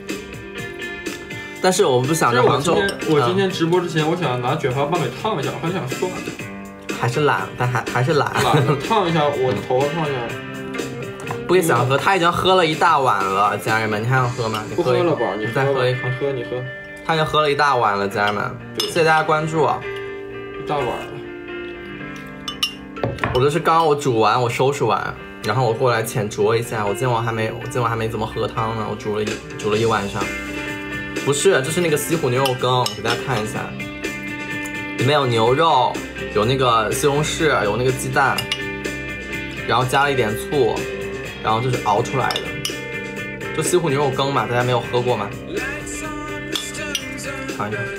但是我不想其实我在杭州。 今天我今嗯天直播之前，我想拿卷发棒给烫一下，我很想算了， 还是懒，但还还是懒。 懒得烫一下我的头发烫一下。 不也想喝，他已经喝了一大碗了，家人们，你还想喝吗？你喝一口不喝了吧？你你再喝一口。 你喝你喝他已经喝了一大碗了，家人们，谢谢大家关注啊！ 一大碗了。 我这是刚刚我煮完，我收拾完，然后我过来浅酌一下。我今晚还没，我今晚还没怎么喝汤呢，我煮了一煮了一晚上。不是，这是那个西湖牛肉羹，给大家看一下，里面有牛肉，有那个西红柿，有那个鸡蛋，然后加了一点醋，然后这是熬出来的，就西湖牛肉羹嘛，大家没有喝过吗？尝一尝。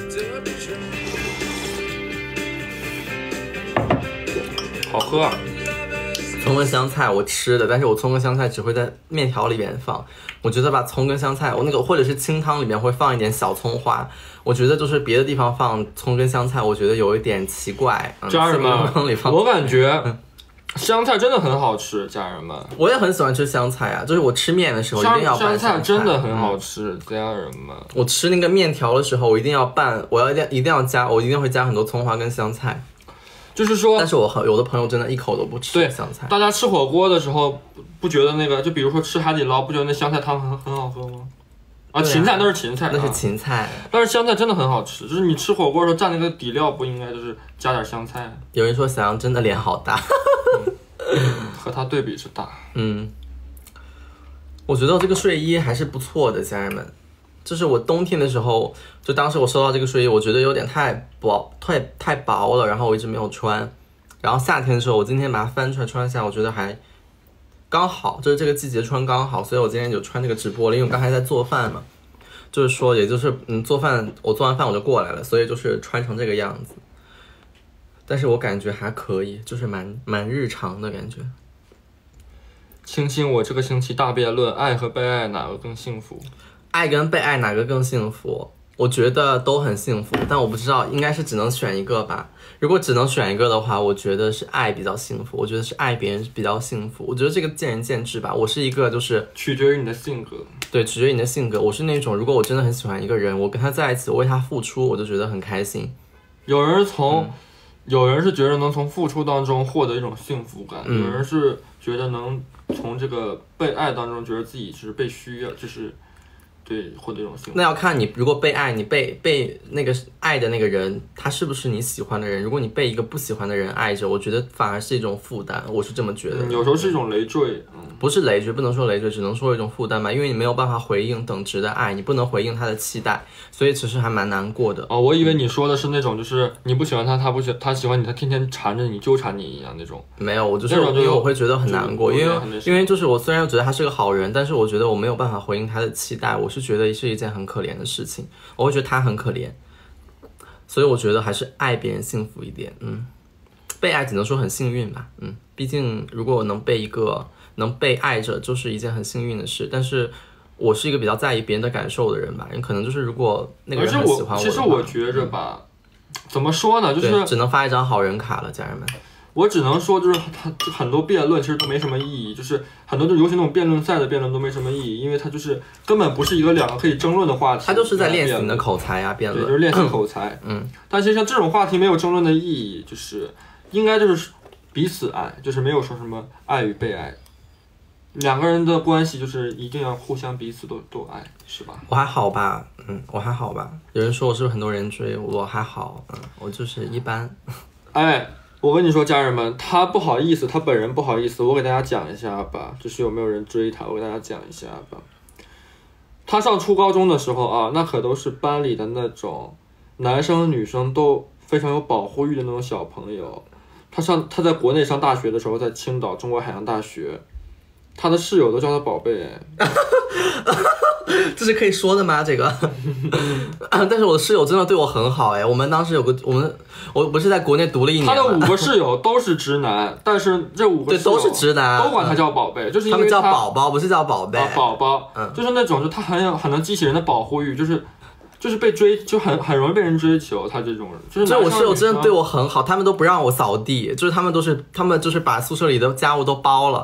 好喝啊！ 葱跟香菜我吃的，但是我葱跟香菜只会在面条里边放。我觉得把葱跟香菜，我那个或者是清汤里面会放一点小葱花。我觉得就是别的地方放葱跟香菜，我觉得有一点奇怪。嗯、 家人们， 里放我感觉香菜真的很好吃，家人们。 我也很喜欢吃香菜啊，就是我吃面的时候一定要拌香菜，真的很好嗯吃，家人们。 我吃那个面条的时候，我一定要拌，我要一定一定要加，我一定会加很多葱花跟香菜。 就是说， 但是我很有的朋友真的一口都不吃香菜。 大家吃火锅的时候不不觉得那个，就比如说吃海底捞，不觉得那香菜汤很很好喝吗？啊，芹菜那是芹菜， 那是芹菜、啊。 但是香菜真的很好吃，就是你吃火锅的时候蘸那个底料，不应该就是加点香菜？ 有人说小杨真的脸好大， 嗯、和他对比是大。 嗯，我觉得这个睡衣还是不错的，家人们。就是我冬天的时候，就当时我收到这个睡衣，我觉得有点太薄，太太薄了，然后我一直没有穿。然后夏天的时候，我今天把它翻出来穿一下，我觉得还刚好，就是这个季节穿刚好，所以我今天就穿这个直播了，因为我刚才在做饭嘛，就是说，也就是嗯，做饭我做完饭我就过来了，所以就是穿成这个样子。但是我感觉还可以，就是蛮蛮日常的感觉。 青青，我这个星期大辩论，爱和被爱哪个更幸福？ 爱跟被爱哪个更幸福？我觉得都很幸福，但我不知道，应该是只能选一个吧。如果只能选一个的话，我觉得是爱比较幸福。我觉得是爱别人比较幸福。我觉得这个见仁见智吧。我是一个就是取决于你的性格， 对，取决于你的性格。我是那种如果我真的很喜欢一个人，我跟他在一起，我为他付出，我就觉得很开心。 有人从、 嗯、 有人是觉得能从付出当中获得一种幸福感， 嗯、 有人是觉得能从这个被爱当中觉得自己是被需要，就是对获得一种幸福。 那要看你如果被爱，你被被那个爱的那个人，他是不是你喜欢的人？如果你被一个不喜欢的人爱着，我觉得反而是一种负担，我是这么觉得的、 嗯。有时候是一种累赘，嗯， 不是累赘，不能说累赘，只能说一种负担吧，因为你没有办法回应等值的爱，你不能回应他的期待，所以其实还蛮难过的。 哦，我以为你说的是那种，就是你不喜欢他，他不喜他喜欢你，他天天缠着你、纠缠你一样那种。 没有，我就是因为我会觉得很难过，因为因为就是我虽然觉得他是个好人，但是我觉得我没有办法回应他的期待，我是觉得是一件很可怜的事情，我会觉得他很可怜，所以我觉得还是爱别人幸福一点。嗯，被爱只能说很幸运吧。嗯，毕竟如果我能被一个能被爱着，就是一件很幸运的事。但是我是一个比较在意别人的感受的人吧，可能就是如果那个人很喜欢我的话， 其实我觉着吧，嗯、怎么说呢，就是只能发一张好人卡了，家人们。 我只能说，就是他很多辩论其实都没什么意义，就是很多就尤其那种辩论赛的辩论都没什么意义，因为它就是根本不是一个两个可以争论的话题。 他就是在练习你的口才啊，辩论， 对，就是练习口才。 嗯， 但其实像这种话题没有争论的意义，就是应该就是彼此爱，就是没有说什么爱与被爱，两个人的关系就是一定要互相彼此都都爱，是吧？ 我还好吧，嗯，我还好吧。有人说我是不是很多人追，我还好，嗯，我就是一般。 哎。我跟你说，家人们，他不好意思，他本人不好意思，我给大家讲一下吧，就是有没有人追他，我给大家讲一下吧。他上初高中的时候啊，那可都是班里的那种男生女生都非常有保护欲的那种小朋友。他上他在国内上大学的时候，在青岛中国海洋大学，他的室友都叫他宝贝。 这是可以说的吗？这个，但是我的室友真的对我很好哎。我们当时有个，我们我不是在国内读了一年， 他的五个室友都是直男，但是这五个室友对都是直男， 都管他叫宝贝，就是因为他们叫宝宝，不是叫宝贝。 啊，宝宝， 嗯， 就是那种就他很有很能激起人的保护欲，就是就是被追就很很容易被人追求，他这种人就是。 这我室友真的对我很好，他们都不让我扫地，就是他们都是他们就是把宿舍里的家务都包了。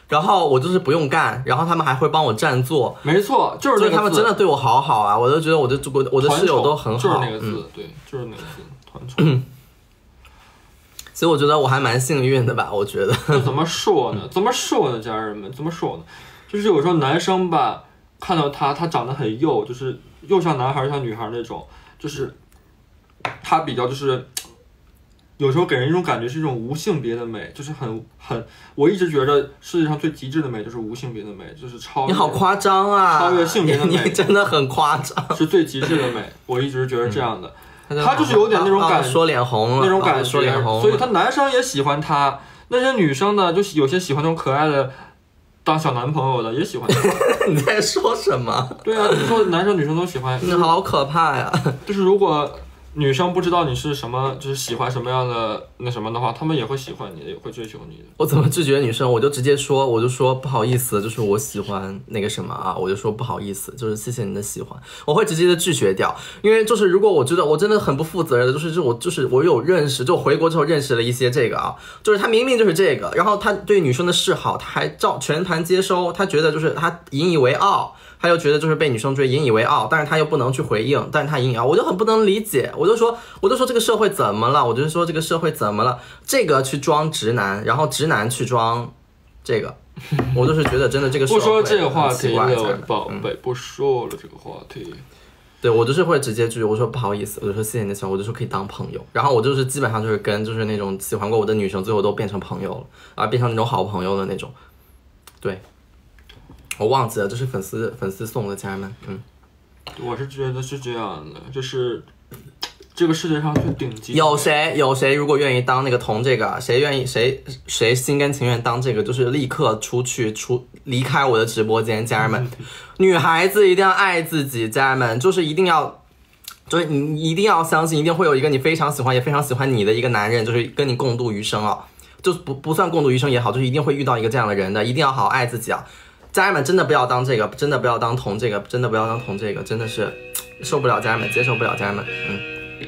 然后我就是不用干，然后他们还会帮我占座， 没错，就是那个字。 他们真的对我好好啊，我都觉得我的我我的室友都很好， 就是那个字， 嗯、 对，就是那个字，团宠。 所以我觉得我还蛮幸运的吧，我觉得。 就怎么说呢？怎么说呢，家人们？怎么说呢？就是有时候男生吧，看到他，他长得很幼，就是又像男孩又像女孩那种，就是他比较就是。有时候给人一种感觉是一种无性别的美，就是很很，我一直觉得世界上最极致的美就是无性别的美，就是超越。 你好夸张啊！ 超越性别的美， 你真的很夸张， 是最极致的美。我一直觉得这样的，嗯、他就是有点那种感觉， 说脸红了， 那种感觉， 说脸红。 所以他男生也喜欢他，那些女生呢，就有些喜欢那种可爱的当小男朋友的，也喜欢他。 你在说什么？ 对啊，你说男生女生都喜欢， 你好可怕呀！ 就是如果。女生不知道你是什么，就是喜欢什么样的那什么的话，他们也会喜欢你的，也会追求你的。 我怎么拒绝女生？我就直接说，我就说不好意思，就是我喜欢那个什么啊，我就说不好意思，就是谢谢你的喜欢，我会直接的拒绝掉。因为就是如果我觉得我真的很不负责任的，就是就我就是我有认识，就回国之后认识了一些这个啊，就是他明明就是这个，然后他对女生的示好，他还照全盘接收，他觉得就是他引以为傲。他又觉得就是被女生追引以为傲，但是他又不能去回应，但是他引以傲，我就很不能理解，我就说，我就说这个社会怎么了？我就说这个社会怎么了？这个去装直男，然后直男去装这个，我就是觉得真的这个社会不说这个话题了， 宝贝，不说了这个话题。 对我就是会直接拒绝，我说不好意思，我就说谢谢你的喜欢，我就说可以当朋友，然后我就是基本上就是跟就是那种喜欢过我的女生，最后都变成朋友了，啊，变成那种好朋友的那种，对。我忘记了，这是粉丝粉丝送的，家人们，嗯， 我是觉得是这样的，就是这个世界上最顶级。 有谁有谁如果愿意当那个同这个，谁愿意谁谁心甘情愿当这个，就是立刻出去出离开我的直播间，家人们，女孩子一定要爱自己，家人们，就是一定要。就是你一定要相信，一定会有一个你非常喜欢也非常喜欢你的一个男人，就是跟你共度余生啊，就是不不算共度余生也好，就是一定会遇到一个这样的人的，一定要好好爱自己啊。家人们真的不要当这个，真的不要当同这个，真的不要当同这个，真的是受不了，家人们接受不了，家人们，嗯，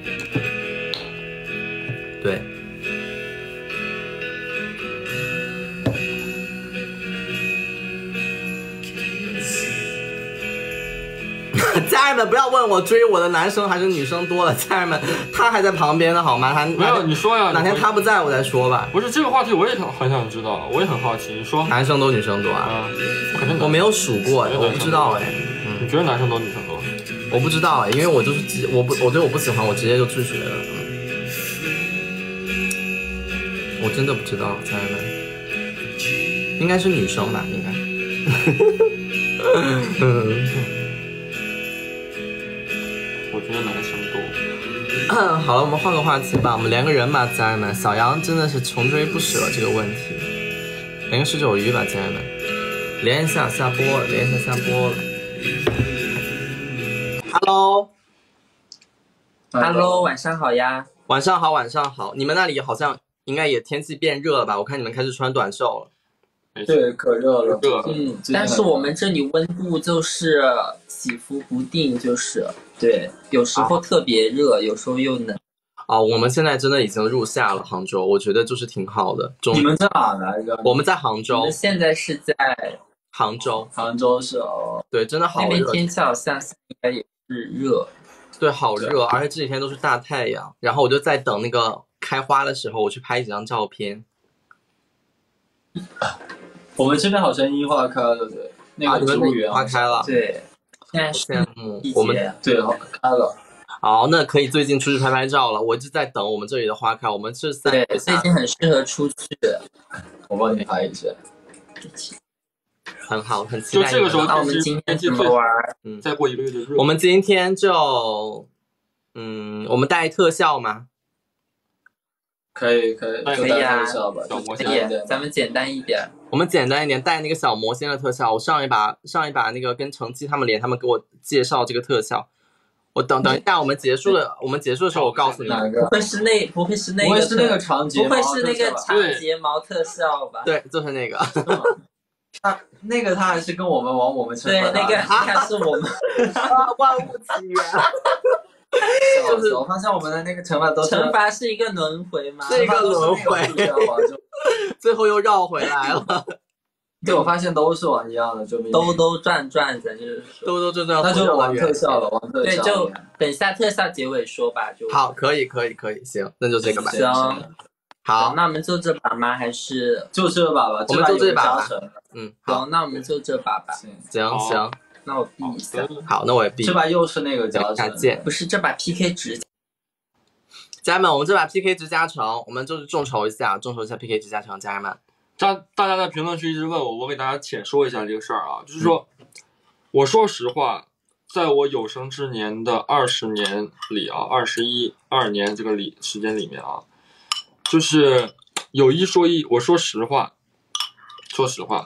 对。家人们不要问我追我的男生还是女生多了，家人们他还在旁边呢，好吗？他没有你说呀， 哪天他不在我再说吧。 不是这个话题，我也很想知道，我也很好奇。你说男生多女生多啊？ 嗯，肯定我没有数过，我不知道哎。 嗯，你觉得男生多女生多？ 我不知道哎，因为我就是直我不我对我不喜欢，我直接就拒绝了。嗯，我真的不知道，家人们，应该是女生吧，应该。嗯。 我觉得男生多。 好了，我们换个话题吧，我们连个人吧，家人们。小杨真的是穷追不舍这个问题，连个十九鱼吧，家人们。连一下下播，连一下下播了。 Hello，Hello， 晚上好呀。 晚上好，晚上好。你们那里好像应该也天气变热了吧？我看你们开始穿短袖了。 对，可热了， 热了。 嗯，但是我们这里温度就是起伏不定，就是对，有时候特别热，有时候又冷。 哦，我们现在真的已经入夏了，杭州，我觉得就是挺好的。 你们在哪来着？ 我们在杭州。 我们现在是在杭州。 杭州是哦。 对，真的好热。 那边天气好像应该也是热。 对，好热，而且这几天都是大太阳。然后我就在等那个开花的时候，我去拍几张照片。 我们这边好像樱花开了，对，那个植物园花开了， 对，现在是羡慕我们对开了。 好，那可以最近出去拍拍照了。我一直在等我们这里的花开，我们是三对，最近很适合出去。 我帮你拍一下， 很好，很期待。 就这个时候， 我们今天怎么玩？ 嗯，再过一个月就热。 我们今天就，嗯，我们带特效吗？ 可以可以可以啊， 可以，咱们简单一点。 我们简单一点，带那个小魔仙的特效。我上一把上一把那个跟程七他们连，他们给我介绍这个特效。我等等一下，我们结束了，我们结束的时候我告诉你。 不会是那不会是那个不会是那个长睫毛， 不会是那个长睫毛特效吧？ 对，就是那个。 他那个他还是跟我们往我们对那个还是我们万物起源。 就是我发现我们的那个惩罚都是惩罚是一个轮回吗？ 是一个轮回，最后又绕回来了。 对，我发现都是玩一样的，就兜兜转转在就是说， 兜兜转转， 那就玩特效了，玩特对， 效。 就等一下特效结尾说吧，就好，可以可以可以，行，那就这个吧。 行， 好， 那我们就这把吗？还是就这把吧？ 我们就这把吧。 嗯， 好， 那我们就这把吧。 行行， 那我闭一下。 好，那我也闭。 这把又是那个加成，键， 不是这把 P K 值。 家人们，我们这把 P K 值加成，我们就是众筹一下，众筹一下 P K 值加成，家人们。 大大家在评论区一直问我，我给大家浅说一下这个事儿啊，就是说，嗯、我说实话，在我有生之年的二十年里啊，二十一二年这个里时间里面啊，就是有一说一，我说实话，说实话，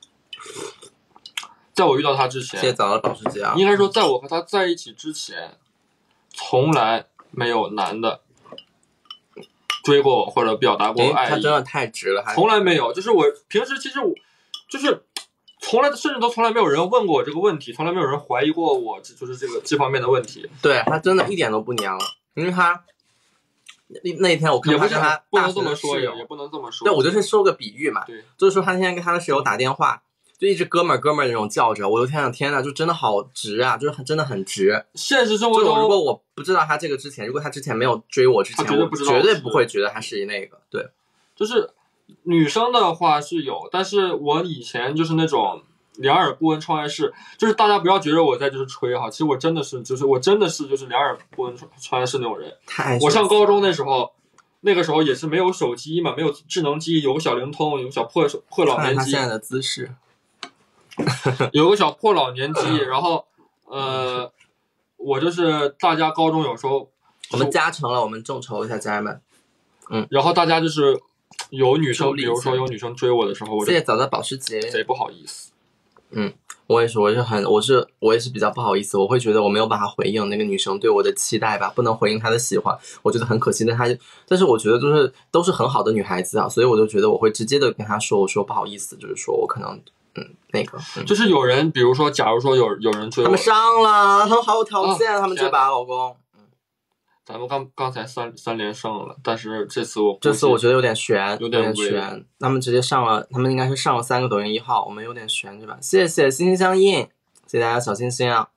在我遇到他之前， 谢谢早的保时捷啊， 应该说，在我和他在一起之前，从来没有男的追过我或者表达过爱意， 他真的太直了， 从来没有。就是我平时其实我就是从来甚至都从来没有人问过我这个问题，从来没有人怀疑过我就是这个这方面的问题。 对他真的一点都不娘，因为他那一天我看他跟他不能这么说，也也不能这么说。 对，我就是说个比喻嘛， 对， 就是说他那天跟他的室友打电话。就一直哥们儿哥们儿那种叫着，我的天呐天呐，就真的好直啊，就是很真的很直。 现实生活中， 如果我不知道他这个之前，如果他之前没有追我之前， 绝对不知道， 绝对不会觉得他是那个。对， 就是女生的话是有，但是我以前就是那种两耳不闻窗外事，就是大家不要觉得我在就是吹哈，其实我真的是就是我真的是就是两耳不闻窗外事那种人。 太我上高中那时候。那个时候也是没有手机嘛，没有智能机，有个小灵通，有个小破破老年机。 看他现在的姿势。 有个小破老年机，然后呃，我就是大家高中有时候我们加成了，我们众筹一下家人们，嗯， 然后大家就是有女生，比如说有女生追我的时候，我谢谢早早保时捷， 贼不好意思， 嗯，我也是，我是很，我是我也是比较不好意思，我会觉得我没有办法回应那个女生对我的期待吧，不能回应她的喜欢，我觉得很可惜，但她，但是我觉得就是都是很好的女孩子啊，所以我就觉得我会直接的跟她说，我说不好意思，就是说我可能。嗯，那个、嗯、 就是有人，比如说，假如说有有人追我， 他们上了，他们好有条件，啊、他们这把老公。 嗯，咱们刚刚才三三连胜了，但是这次我这次我觉得有点悬， 有点悬。他们直接上了，他们应该是上了三个抖音一号，我们有点悬这把。谢谢心心相印，谢谢大家小心心啊。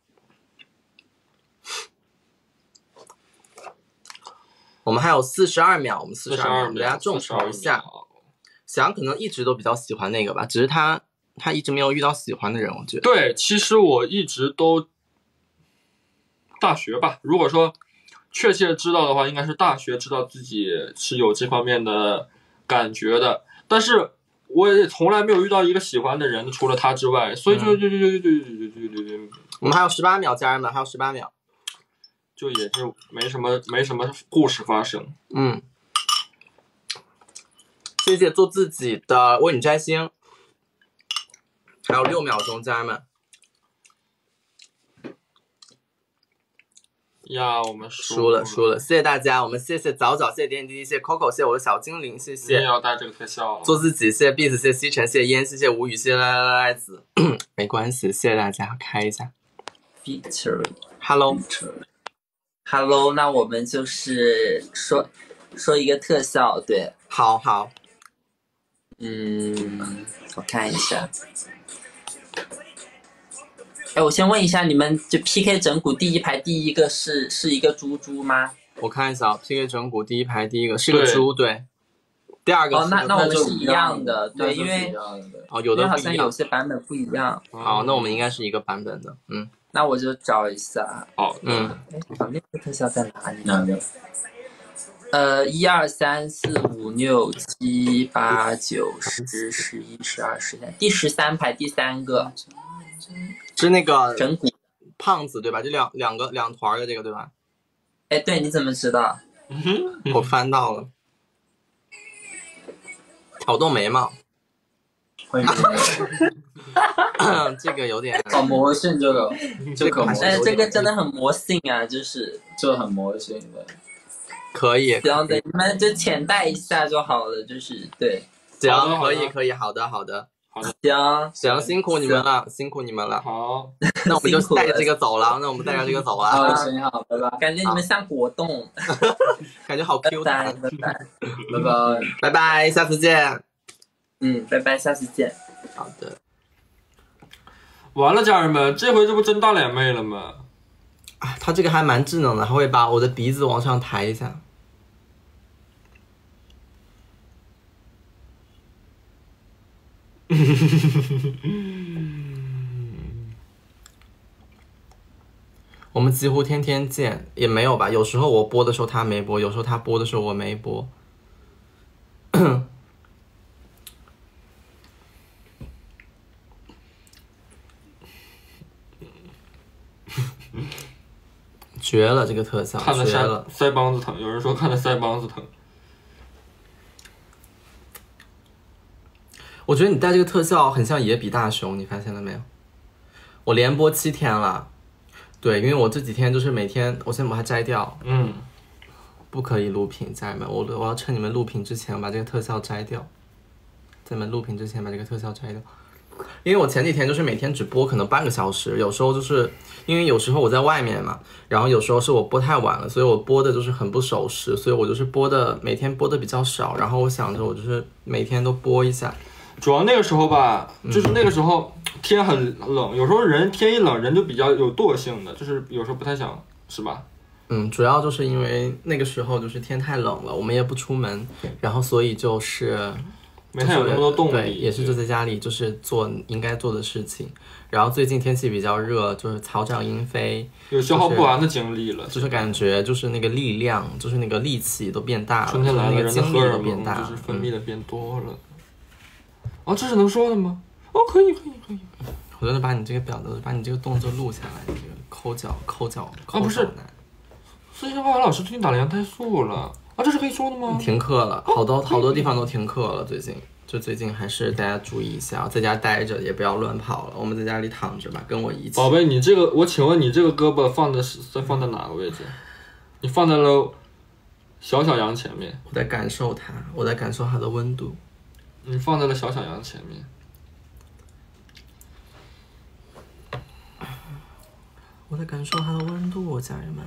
我们还有四十二秒，我们四十二秒，我们大家众筹一下。翔可能一直都比较喜欢那个吧，只是他。他一直没有遇到喜欢的人，我觉得。 对，其实我一直都大学吧，如果说确切知道的话，应该是大学知道自己是有这方面的感觉的，但是我也从来没有遇到一个喜欢的人，除了他之外，所以就就就就就就就就就， 我们还有十八秒，家人们还有十八秒， 就也是没什么没什么故事发生。 嗯，谢谢做自己的为你摘星。还有六秒钟，家人们。 呀，我们输了，输了，谢谢大家，我们谢谢早早，谢谢点点滴滴，谢谢 Coco， 谢谢我的小精灵，谢谢。 你也要带这个特效了。 做自己，谢谢 Beats， 谢谢西城，谢谢烟，谢谢无语，谢谢来来来子，没关系，谢谢大家，开一下。 Featuring，Hello，Hello， Hello, 那我们就是说说一个特效，对， 好好， 嗯，我看一下。哎，我先问一下，你们就 P K 整蛊第一排第一个是是一个猪猪吗？ 我看一下、哦、，P K 整蛊第一排第一个是个猪，对。第二个哦，那那我们是一样的，对，因为哦有的好像有些版本不一样。 好，那我们应该是一个版本的，嗯。 那我就找一下。 哦， 嗯。 哎，那个特效在哪里？哪个？呃，一二三四五六七八九十十一十二十三，第十三排第三个。 是那个整蛊胖子对吧？就两两个两团的这个对吧？ 哎，对，你怎么知道？ 我翻到了，挑动眉毛。这个有点好魔性，这个这个哎，这个真的很魔性啊，就是这很魔性的。 可以， 行的，你们就浅带一下就好了，就是对。 行，可以可以，好的好的。 行行，辛苦你们了，辛苦你们了。 好， 那我们就带着这个走了，那我们带着这个走了。 好，行好，拜拜。 感觉你们像果冻， 感觉好 Q 弹。 拜拜， 拜拜， 拜拜，下次见。 嗯，拜拜，下次见。 好的。 完了，家人们，这回这不真大脸妹了吗？ 啊，它这个还蛮智能的，还会把我的鼻子往上抬一下。我们几乎天天见，也没有吧？有时候我播的时候他没播，有时候他播的时候我没播。绝了，这个特效看的腮绝了。 腮帮子疼，有人说看的腮帮子疼。 我觉得你戴这个特效很像野比大雄，你发现了没有？我连播七天了，对，因为我这几天就是每天，我先把它摘掉， 嗯， 不可以录屏，家人们，我我要趁你们录屏之前把这个特效摘掉，在你们录屏之前把这个特效摘掉，因为我前几天就是每天只播可能半个小时，有时候就是因为有时候我在外面嘛，然后有时候是我播太晚了，所以我播的就是很不守时，所以我就是播的每天播的比较少，然后我想着我就是每天都播一下。 主要那个时候吧，就是那个时候天很冷，有时候人天一冷，人就比较有惰性的，就是有时候不太想，是吧？ 嗯，主要就是因为那个时候就是天太冷了，我们也不出门，然后所以就是没太有那么多动力， 对，也是就在家里就是做应该做的事情。然后最近天气比较热，就是草长莺飞， 有消耗不完的精力了， 就是感觉就是那个力量，就是那个力气都变大了， 春天来了， 那个人的精力荷尔蒙都变大， 就是分泌的变多了。啊，这是能说的吗？哦，可以，可以，可以。 我就是把你这个表达，把你这个动作录下来，这个抠脚、抠脚、抠啊，不是。四星花花老师最近打了羊胎素了啊，这是可以说的吗？ 停课了，好多、哦、好多地方都停课了，最近就最近还是大家注意一下，在家待着也不要乱跑了，我们在家里躺着吧，跟我一起。 宝贝，你这个，我请问你这个胳膊放的是在放在哪个位置？你放在了小小羊前面。 我在感受它，我在感受它的温度。 你放在了小小羊前面。 我在感受它的温度，家人们。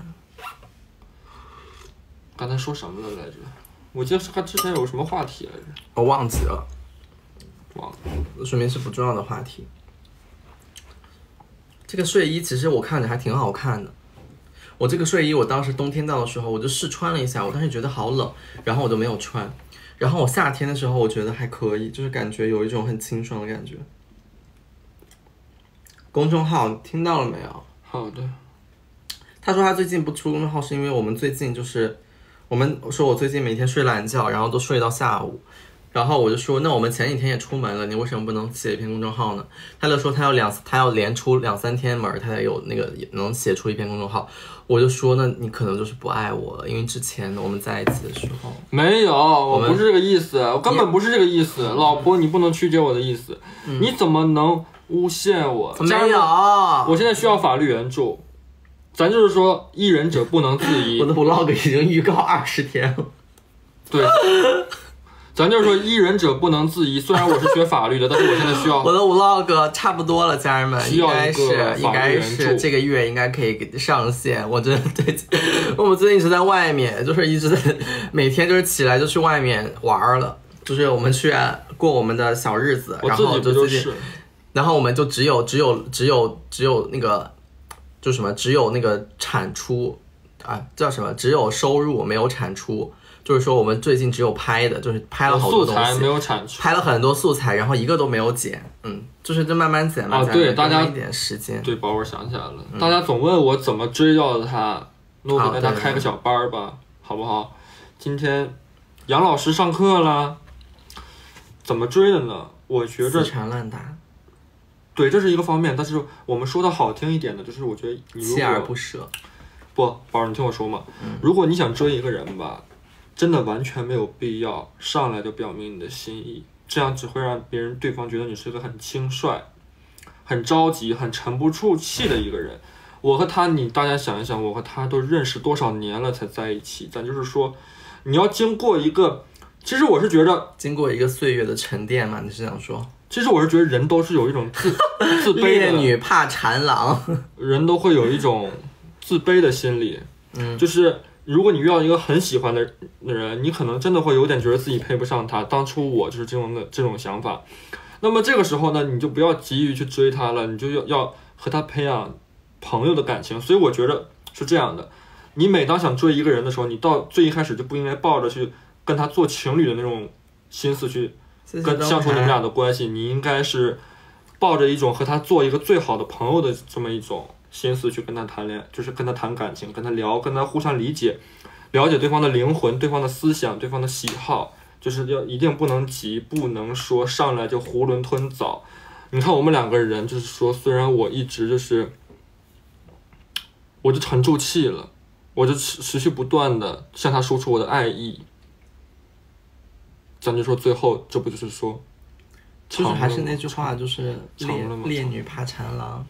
刚才说什么了来着？我记得他之前有什么话题来着？ 我忘记了， 忘了， 说明是不重要的话题。这个睡衣其实我看着还挺好看的。我这个睡衣，我当时冬天到的时候，我就试穿了一下，我当时觉得好冷，然后我就没有穿。然后我夏天的时候，我觉得还可以，就是感觉有一种很清爽的感觉。公众号听到了没有？ 好的。 他说他最近不出公众号，是因为我们最近就是，我们说我最近每天睡懒觉，然后都睡到下午。然后我就说，那我们前几天也出门了，你为什么不能写一篇公众号呢？他就说他要两，他要连出两三天门，他才有那个能写出一篇公众号。我就说，那你可能就是不爱我了，因为之前我们在一起的时候没有，我不是这个意思，我根本不是这个意思。老婆，你不能曲解我的意思，嗯、你怎么能诬陷我？ 没有， 我现在需要法律援助。咱就是说，依人者不能自疑。 我的 vlog 已经预告二十天了。 对。咱就是说，依人者不能自疑。虽然我是学法律的，但是我现在需要我的 vlog 差不多了，家人们，应该是应该是这个月应该可以上线。我真的对，我们最近一直在外面，就是一直在每天就是起来就去外面玩了，就是我们去过我们的小日子，然后就最近，然后我们就只有只有只有只有那个就什么只有那个产出啊叫什么只有收入没有产出。就是说，我们最近只有拍的，就是拍了好多东西， 素材没有产出， 拍了很多素材，然后一个都没有剪，嗯，就是就慢慢剪嘛。 哦，对，大家一点时间。 对，宝贝想起来了，嗯、大家总问我怎么追到他，那我给大家开个小班吧，好不好？今天杨老师上课了，怎么追的呢？我觉着死缠烂打。 对，这是一个方面，但是我们说的好听一点的，就是我觉得你锲而不舍。 不，宝儿，你听我说嘛，嗯、如果你想追一个人吧。真的完全没有必要上来就表明你的心意，这样只会让别人对方觉得你是个很轻率、很着急、很沉不住气的一个人。我和他，你大家想一想，我和他都认识多少年了才在一起？咱就是说，你要经过一个，其实我是觉得经过一个岁月的沉淀嘛，你是想说？ 其实我是觉得人都是有一种自自卑的， 烈女怕缠郎， 人都会有一种自卑的心理，嗯，就是。如果你遇到一个很喜欢的人，你可能真的会有点觉得自己配不上他。当初我就是这种的这种想法， 那么这个时候呢，你就不要急于去追他了，你就要要和他培养朋友的感情。所以我觉得是这样的，你每当想追一个人的时候，你到最一开始就不应该抱着去跟他做情侣的那种心思去跟相处你们俩的关系，你应该是抱着一种和他做一个最好的朋友的这么一种心思去跟他谈恋爱，就是跟他谈感情，跟他聊，跟他互相理解，了解对方的灵魂、对方的思想、对方的喜好，就是要一定不能急，不能说上来就囫囵吞枣。你看我们两个人，就是说，虽然我一直就是，我就沉住气了，我就持持续不断的向他说出我的爱意，咱就说最后这不就是说， 就是还是那句话，就是长了吗烈女怕缠郎。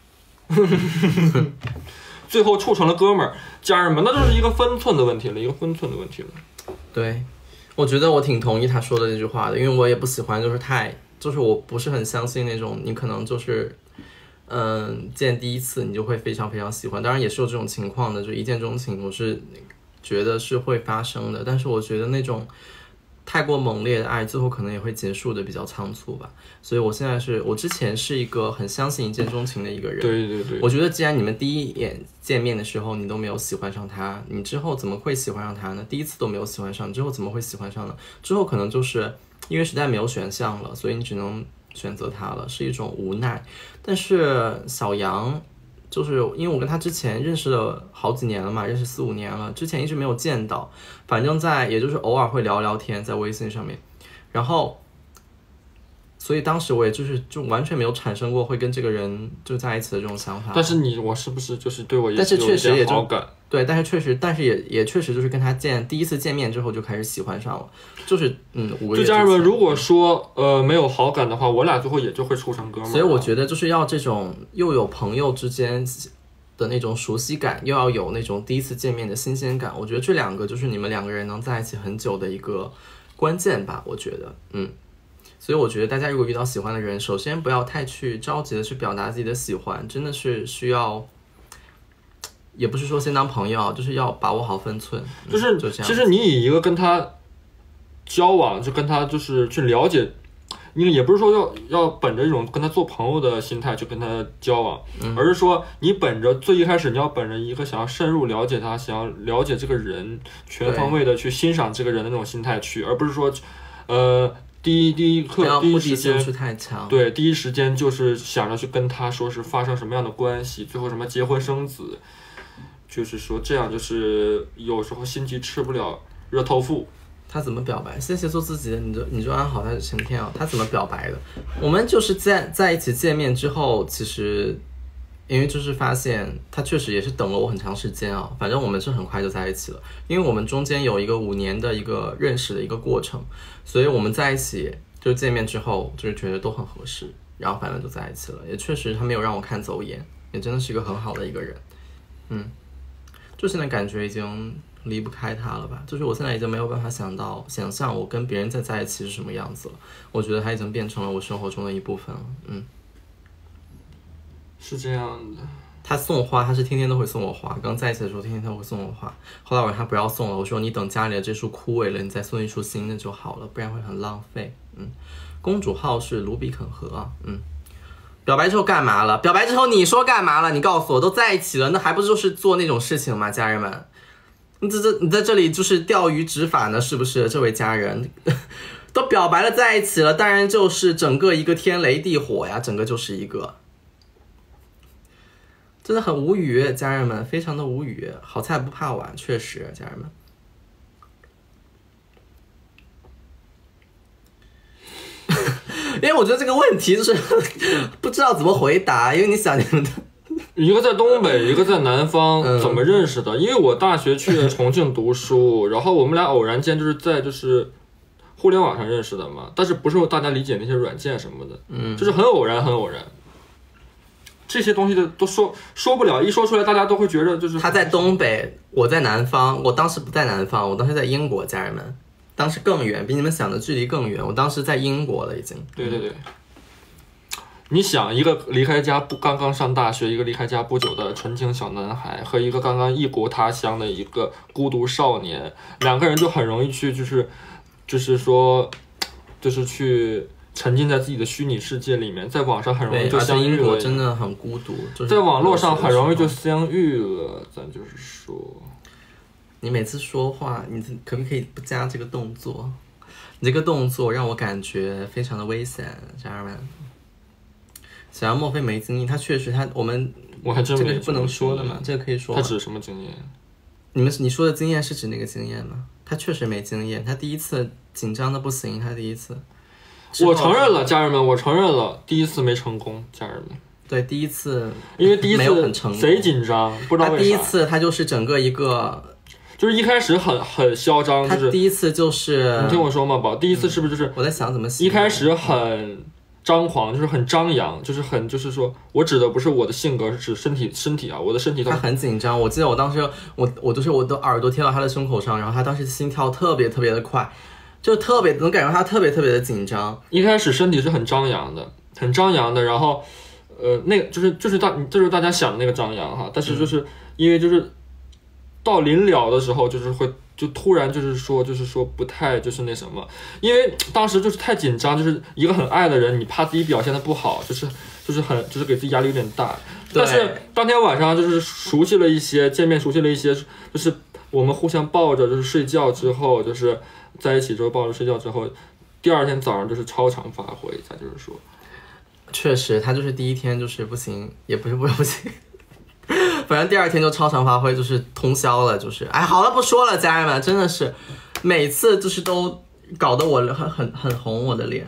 最后处成了哥们儿，家人们，那就是一个分寸的问题了，一个分寸的问题了。 对，我觉得我挺同意他说的那句话的，因为我也不喜欢就是太，就是我不是很相信那种你可能就是，嗯，见第一次你就会非常非常喜欢，当然也是有这种情况的，就一见钟情，我是觉得是会发生的，但是我觉得那种太过猛烈的爱，最后可能也会结束的比较仓促吧。所以我现在是我之前是一个很相信一见钟情的一个人。 对对对。 我觉得既然你们第一眼见面的时候你都没有喜欢上他，你之后怎么会喜欢上他呢？第一次都没有喜欢上，你之后怎么会喜欢上呢？之后可能就是因为实在没有选项了，所以你只能选择他了，是一种无奈。但是小杨。就是因为我跟他之前认识了好几年了嘛，认识四五年了，之前一直没有见到，反正在也就是偶尔会聊聊天在微信上面，然后所以当时我也就是就完全没有产生过会跟这个人就在一起的这种想法。 但是你我是不是就是对我也但是确实也好感？ 对，但是确实，但是也也确实就是跟他见第一次见面之后就开始喜欢上了，就是嗯五个月之前。 就家人们，如果说呃没有好感的话，我俩最后也就会处成哥们儿。 所以我觉得就是要这种又有朋友之间的那种熟悉感，又要有那种第一次见面的新鲜感，我觉得这两个就是你们两个人能在一起很久的一个关键吧，我觉得，嗯。所以我觉得大家如果遇到喜欢的人，首先不要太去着急的去表达自己的喜欢，真的是需要。也不是说先当朋友，就是要把握好分寸。 就是， 嗯、就这样其实你以一个跟他交往，就跟他就是去了解，因为也不是说要要本着一种跟他做朋友的心态去跟他交往， 嗯、 而是说你本着最一开始你要本着一个想要深入了解他，想要了解这个人，全方位的去欣赏这个人的那种心态去，而不是说，呃。第一第一刻第一时间太强， 对，第一时间就是想着去跟他说是发生什么样的关系，最后什么结婚生子，就是说这样就是有时候心急吃不了热豆腐。 他怎么表白？谢谢做自己的，你就你就安好他的成天啊。他怎么表白的？我们就是在在一起见面之后，其实因为就是发现他确实也是等了我很长时间啊。反正我们是很快就在一起了，因为我们中间有一个五年的一个认识的一个过程。所以我们在一起就见面之后就是觉得都很合适，然后反正就在一起了，也确实他没有让我看走眼，也真的是一个很好的一个人。嗯，就现在感觉已经离不开他了吧，就是我现在已经没有办法想到想象我跟别人再在一起是什么样子了，我觉得他已经变成了我生活中的一部分了。嗯， 是这样的。 他送花，他是天天都会送我花。刚在一起的时候，天天都会送我花。后来我让他不要送了，我说你等家里的这束枯萎了，你再送一束新的就好了，不然会很浪费。嗯，公主号是卢比肯河啊。嗯，表白之后干嘛了？表白之后你说干嘛了？你告诉我，都在一起了，那还不就是做那种事情吗？家人们，你这这你在这里就是钓鱼执法呢，是不是？这位家人都表白了，在一起了，当然就是整个一个天雷地火呀，整个就是一个。真的很无语，家人们，非常的无语。好菜不怕晚，确实，家人们。因为我觉得这个问题就是不知道怎么回答，因为你想你们的， 一个在东北，一个在南方，嗯、怎么认识的？因为我大学去重庆读书，然后我们俩偶然间就是在就是互联网上认识的嘛，但是不是大家理解那些软件什么的，嗯，就是很偶然，很偶然。这些东西的都说说不了，一说出来大家都会觉得就是他在东北，我在南方，我当时不在南方，我当时在英国，家人们，当时更远，比你们想的距离更远，我当时在英国了已经。 对对对，你想一个离开家不刚刚上大学，一个离开家不久的纯情小男孩，和一个刚刚异国他乡的一个孤独少年，两个人就很容易去就是就是说就是去沉浸在自己的虚拟世界里面，在网上很容易就而且英相遇了。 国真的很孤独，就是在网络上很容易就相遇了。咱就是说， 你每次说话，你可不可以不加这个动作？你这个动作让我感觉非常的危险，家人们。想要莫非没经历，他确实他我们我还真没这个是不能说的嘛，这个可以说。 他指什么经验？ 你们你说的经验是指那个经验吗？他确实没经验，他第一次紧张的不行，他第一次。 我承认了，家人们，我承认了，第一次没成功，家人们。 对，第一次， 因为第一没有很成功， 次贼紧张，不知道为啥。 他第一次他就是整个一个， 就是一开始很很嚣张，就是他第一次就是你听我说嘛，宝，第一次是不是就是、 嗯、我在想怎么一开始很张狂，就是很张扬，就是很就是说我指的不是我的性格，是指身体身体啊，我的身体他很紧张。我记得我当时我我就是我的耳朵贴到他的胸口上，然后他当时心跳特别特别的快。就特别能感觉他特别特别的紧张， 一开始身体是很张扬的，很张扬的，然后，呃，那个就是就是大就是大家想的那个张扬哈，但是就是因为就是到临了的时候，就是会就突然就是说就是说不太就是那什么，因为当时就是太紧张，就是一个很爱的人，你怕自己表现的不好，就是就是很就是给自己压力有点大，但是当天晚上就是熟悉了一些，见面熟悉了一些，就是我们互相抱着就是睡觉之后就是。在一起之后抱着睡觉之后，第二天早上就是超常发挥，他就是说， 确实他就是第一天就是不行，也不是不是不行，反正第二天就超常发挥，就是通宵了，就是哎好了不说了，家人们真的是每次就是都搞得我很很很红我的脸，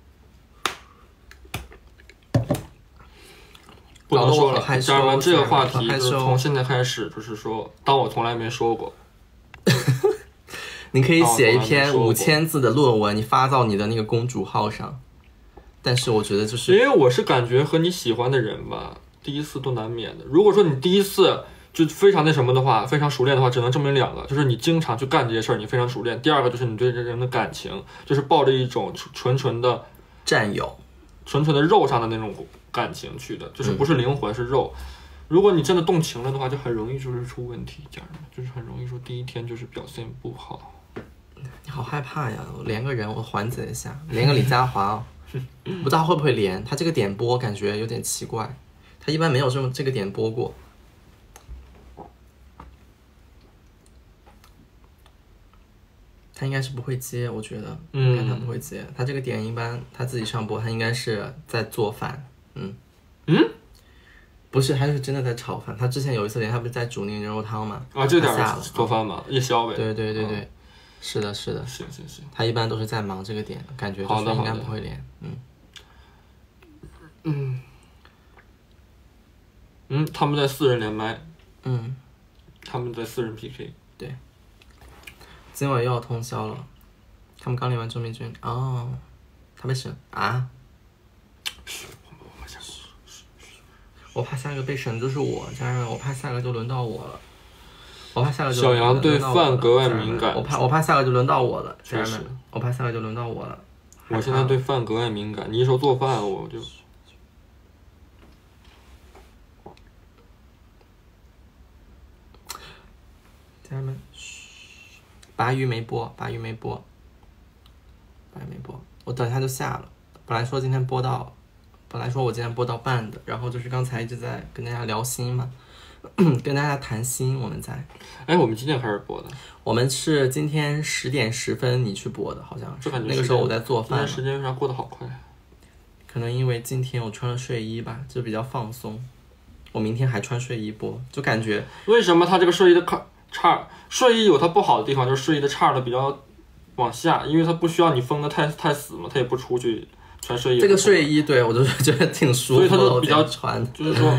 不能说了，家人们这个话题就是从现在开始就是说，当我从来没说过。 你可以写一篇五千字的论文，你发到你的那个公主号上。但是我觉得就是， 因为我是感觉和你喜欢的人吧，第一次都难免的。如果说你第一次就非常那什么的话，非常熟练的话，只能证明两个，就是你经常去干这些事儿，你非常熟练；第二个就是你对这人的感情，就是抱着一种纯纯的占有、 纯纯的肉上的那种感情去的，就是不是灵魂、嗯、是肉。如果你真的动情了的话，就很容易就是出问题，家人们，就是很容易说第一天就是表现不好。 你好害怕呀！我连个人，我缓解一下，连个李佳华哦，不知道会不会连。他这个点播感觉有点奇怪，他一般没有这么这个点播过。他应该是不会接，我觉得，嗯，看他不会接。他这个点一般他自己上播，他应该是在做饭，嗯嗯， 不是，他是真的在炒饭。他之前有一次连他不是在煮那个牛肉汤嘛？ 啊，这点做饭嘛，夜宵呗。 对对对对。嗯是的，是的， 行行行， 他一般都是在忙这个点，感觉就是应该不会连，嗯， 嗯，嗯，他们在四人连麦， 嗯， 他们在四人 P K， 对，今晚又要通宵了，他们刚连完周明君，哦，他被审啊，我怕下一个被审就是我，家人们，我怕下个就轮到我了。我怕下个就小杨对饭格外敏感， 我怕我怕下个就轮到我了，家人们，我怕下个就轮到我了。 我现在对饭格外敏感，你一说做饭我就。 家人们，鲅鱼没播，鲅鱼没播，鲅鱼没播，我等一下就下了。本来说今天播到，本来说我今天播到半的，然后就是刚才一直在跟大家聊心嘛。跟大家谈心，我们在。 哎，我们几点开始播的？ 我们是今天十点十分你去播的，好像是。那个时候我在做饭。 时间为啥过得好快？ 可能因为今天我穿了睡衣吧，就比较放松。我明天还穿睡衣播，就感觉。 为什么它这个睡衣的叉？睡衣有它不好的地方，就是睡衣的叉的比较往下，因为它不需要你封的太太死嘛，它也不出去穿睡衣。 这个睡衣对我就是觉得挺舒服的， 所以它都比较穿， 就是说。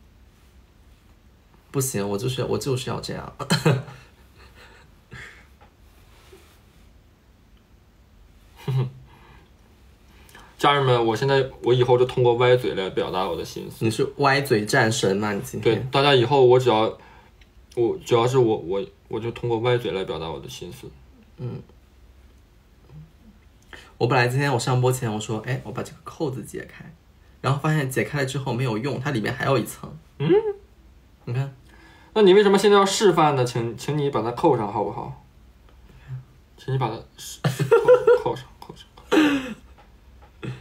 不行，我就是我就是要这样。 家人们，我现在我以后就通过歪嘴来表达我的心思。 你是歪嘴战神吗？你今天对大家以后我只要我主要是我我我就通过歪嘴来表达我的心思。 嗯。我本来今天我上播前我说，哎，我把这个扣子解开，然后发现解开了之后没有用，它里面还有一层。 嗯。 你看。 那你为什么现在要示范呢？请，请你把它扣上好不好？请你把它扣扣上，扣上。扣上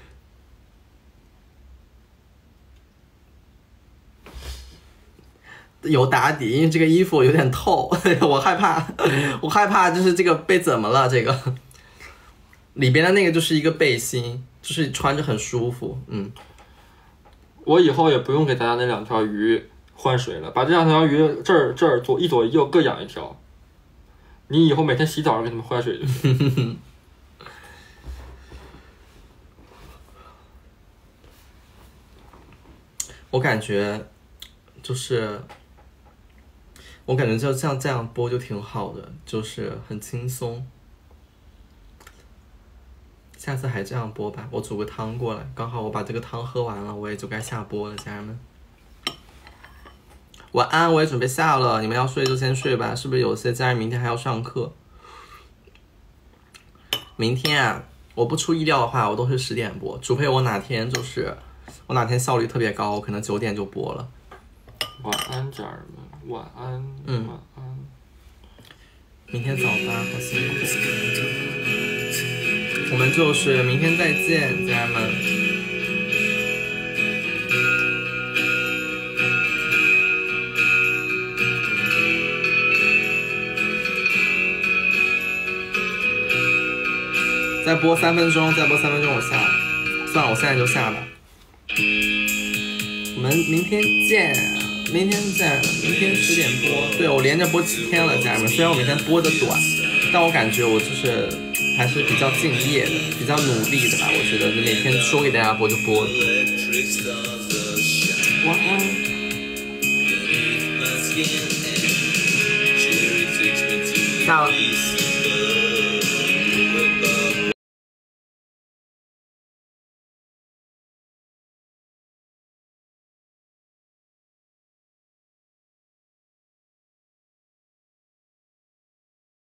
有打底，因为这个衣服有点透，我害怕，我害怕就是这个被怎么了？这个里边的那个就是一个背心，就是穿着很舒服。嗯， 我以后也不用给大家那两条鱼换水了，把这两条鱼这儿这儿左一左一右各养一条，你以后每天洗澡给他们换水就行。 我感觉就是，我感觉就像这样播就挺好的，就是很轻松。下次还这样播吧，我煮个汤过来，刚好我把这个汤喝完了，我也就该下播了，家人们。晚安，我也准备下了，你们要睡就先睡吧，是不是有些家人明天还要上课？明天啊，我不出意料的话，我都是十点播，除非我哪天就是我哪天效率特别高，我可能九点就播了。 晚安，家人们，晚安， 嗯， 晚安。 明天早八，好辛苦。我们就是明天再见，家人们。再播三分钟，再播三分钟，我下了。算了，我现在就下吧。我们明天见，明天见，明天十点播。对，我连着播七天了，家人们。虽然我每天播的短，但我感觉我就是还是比较敬业的，比较努力的吧。我觉得就每天说给大家播就播。晚安。下了。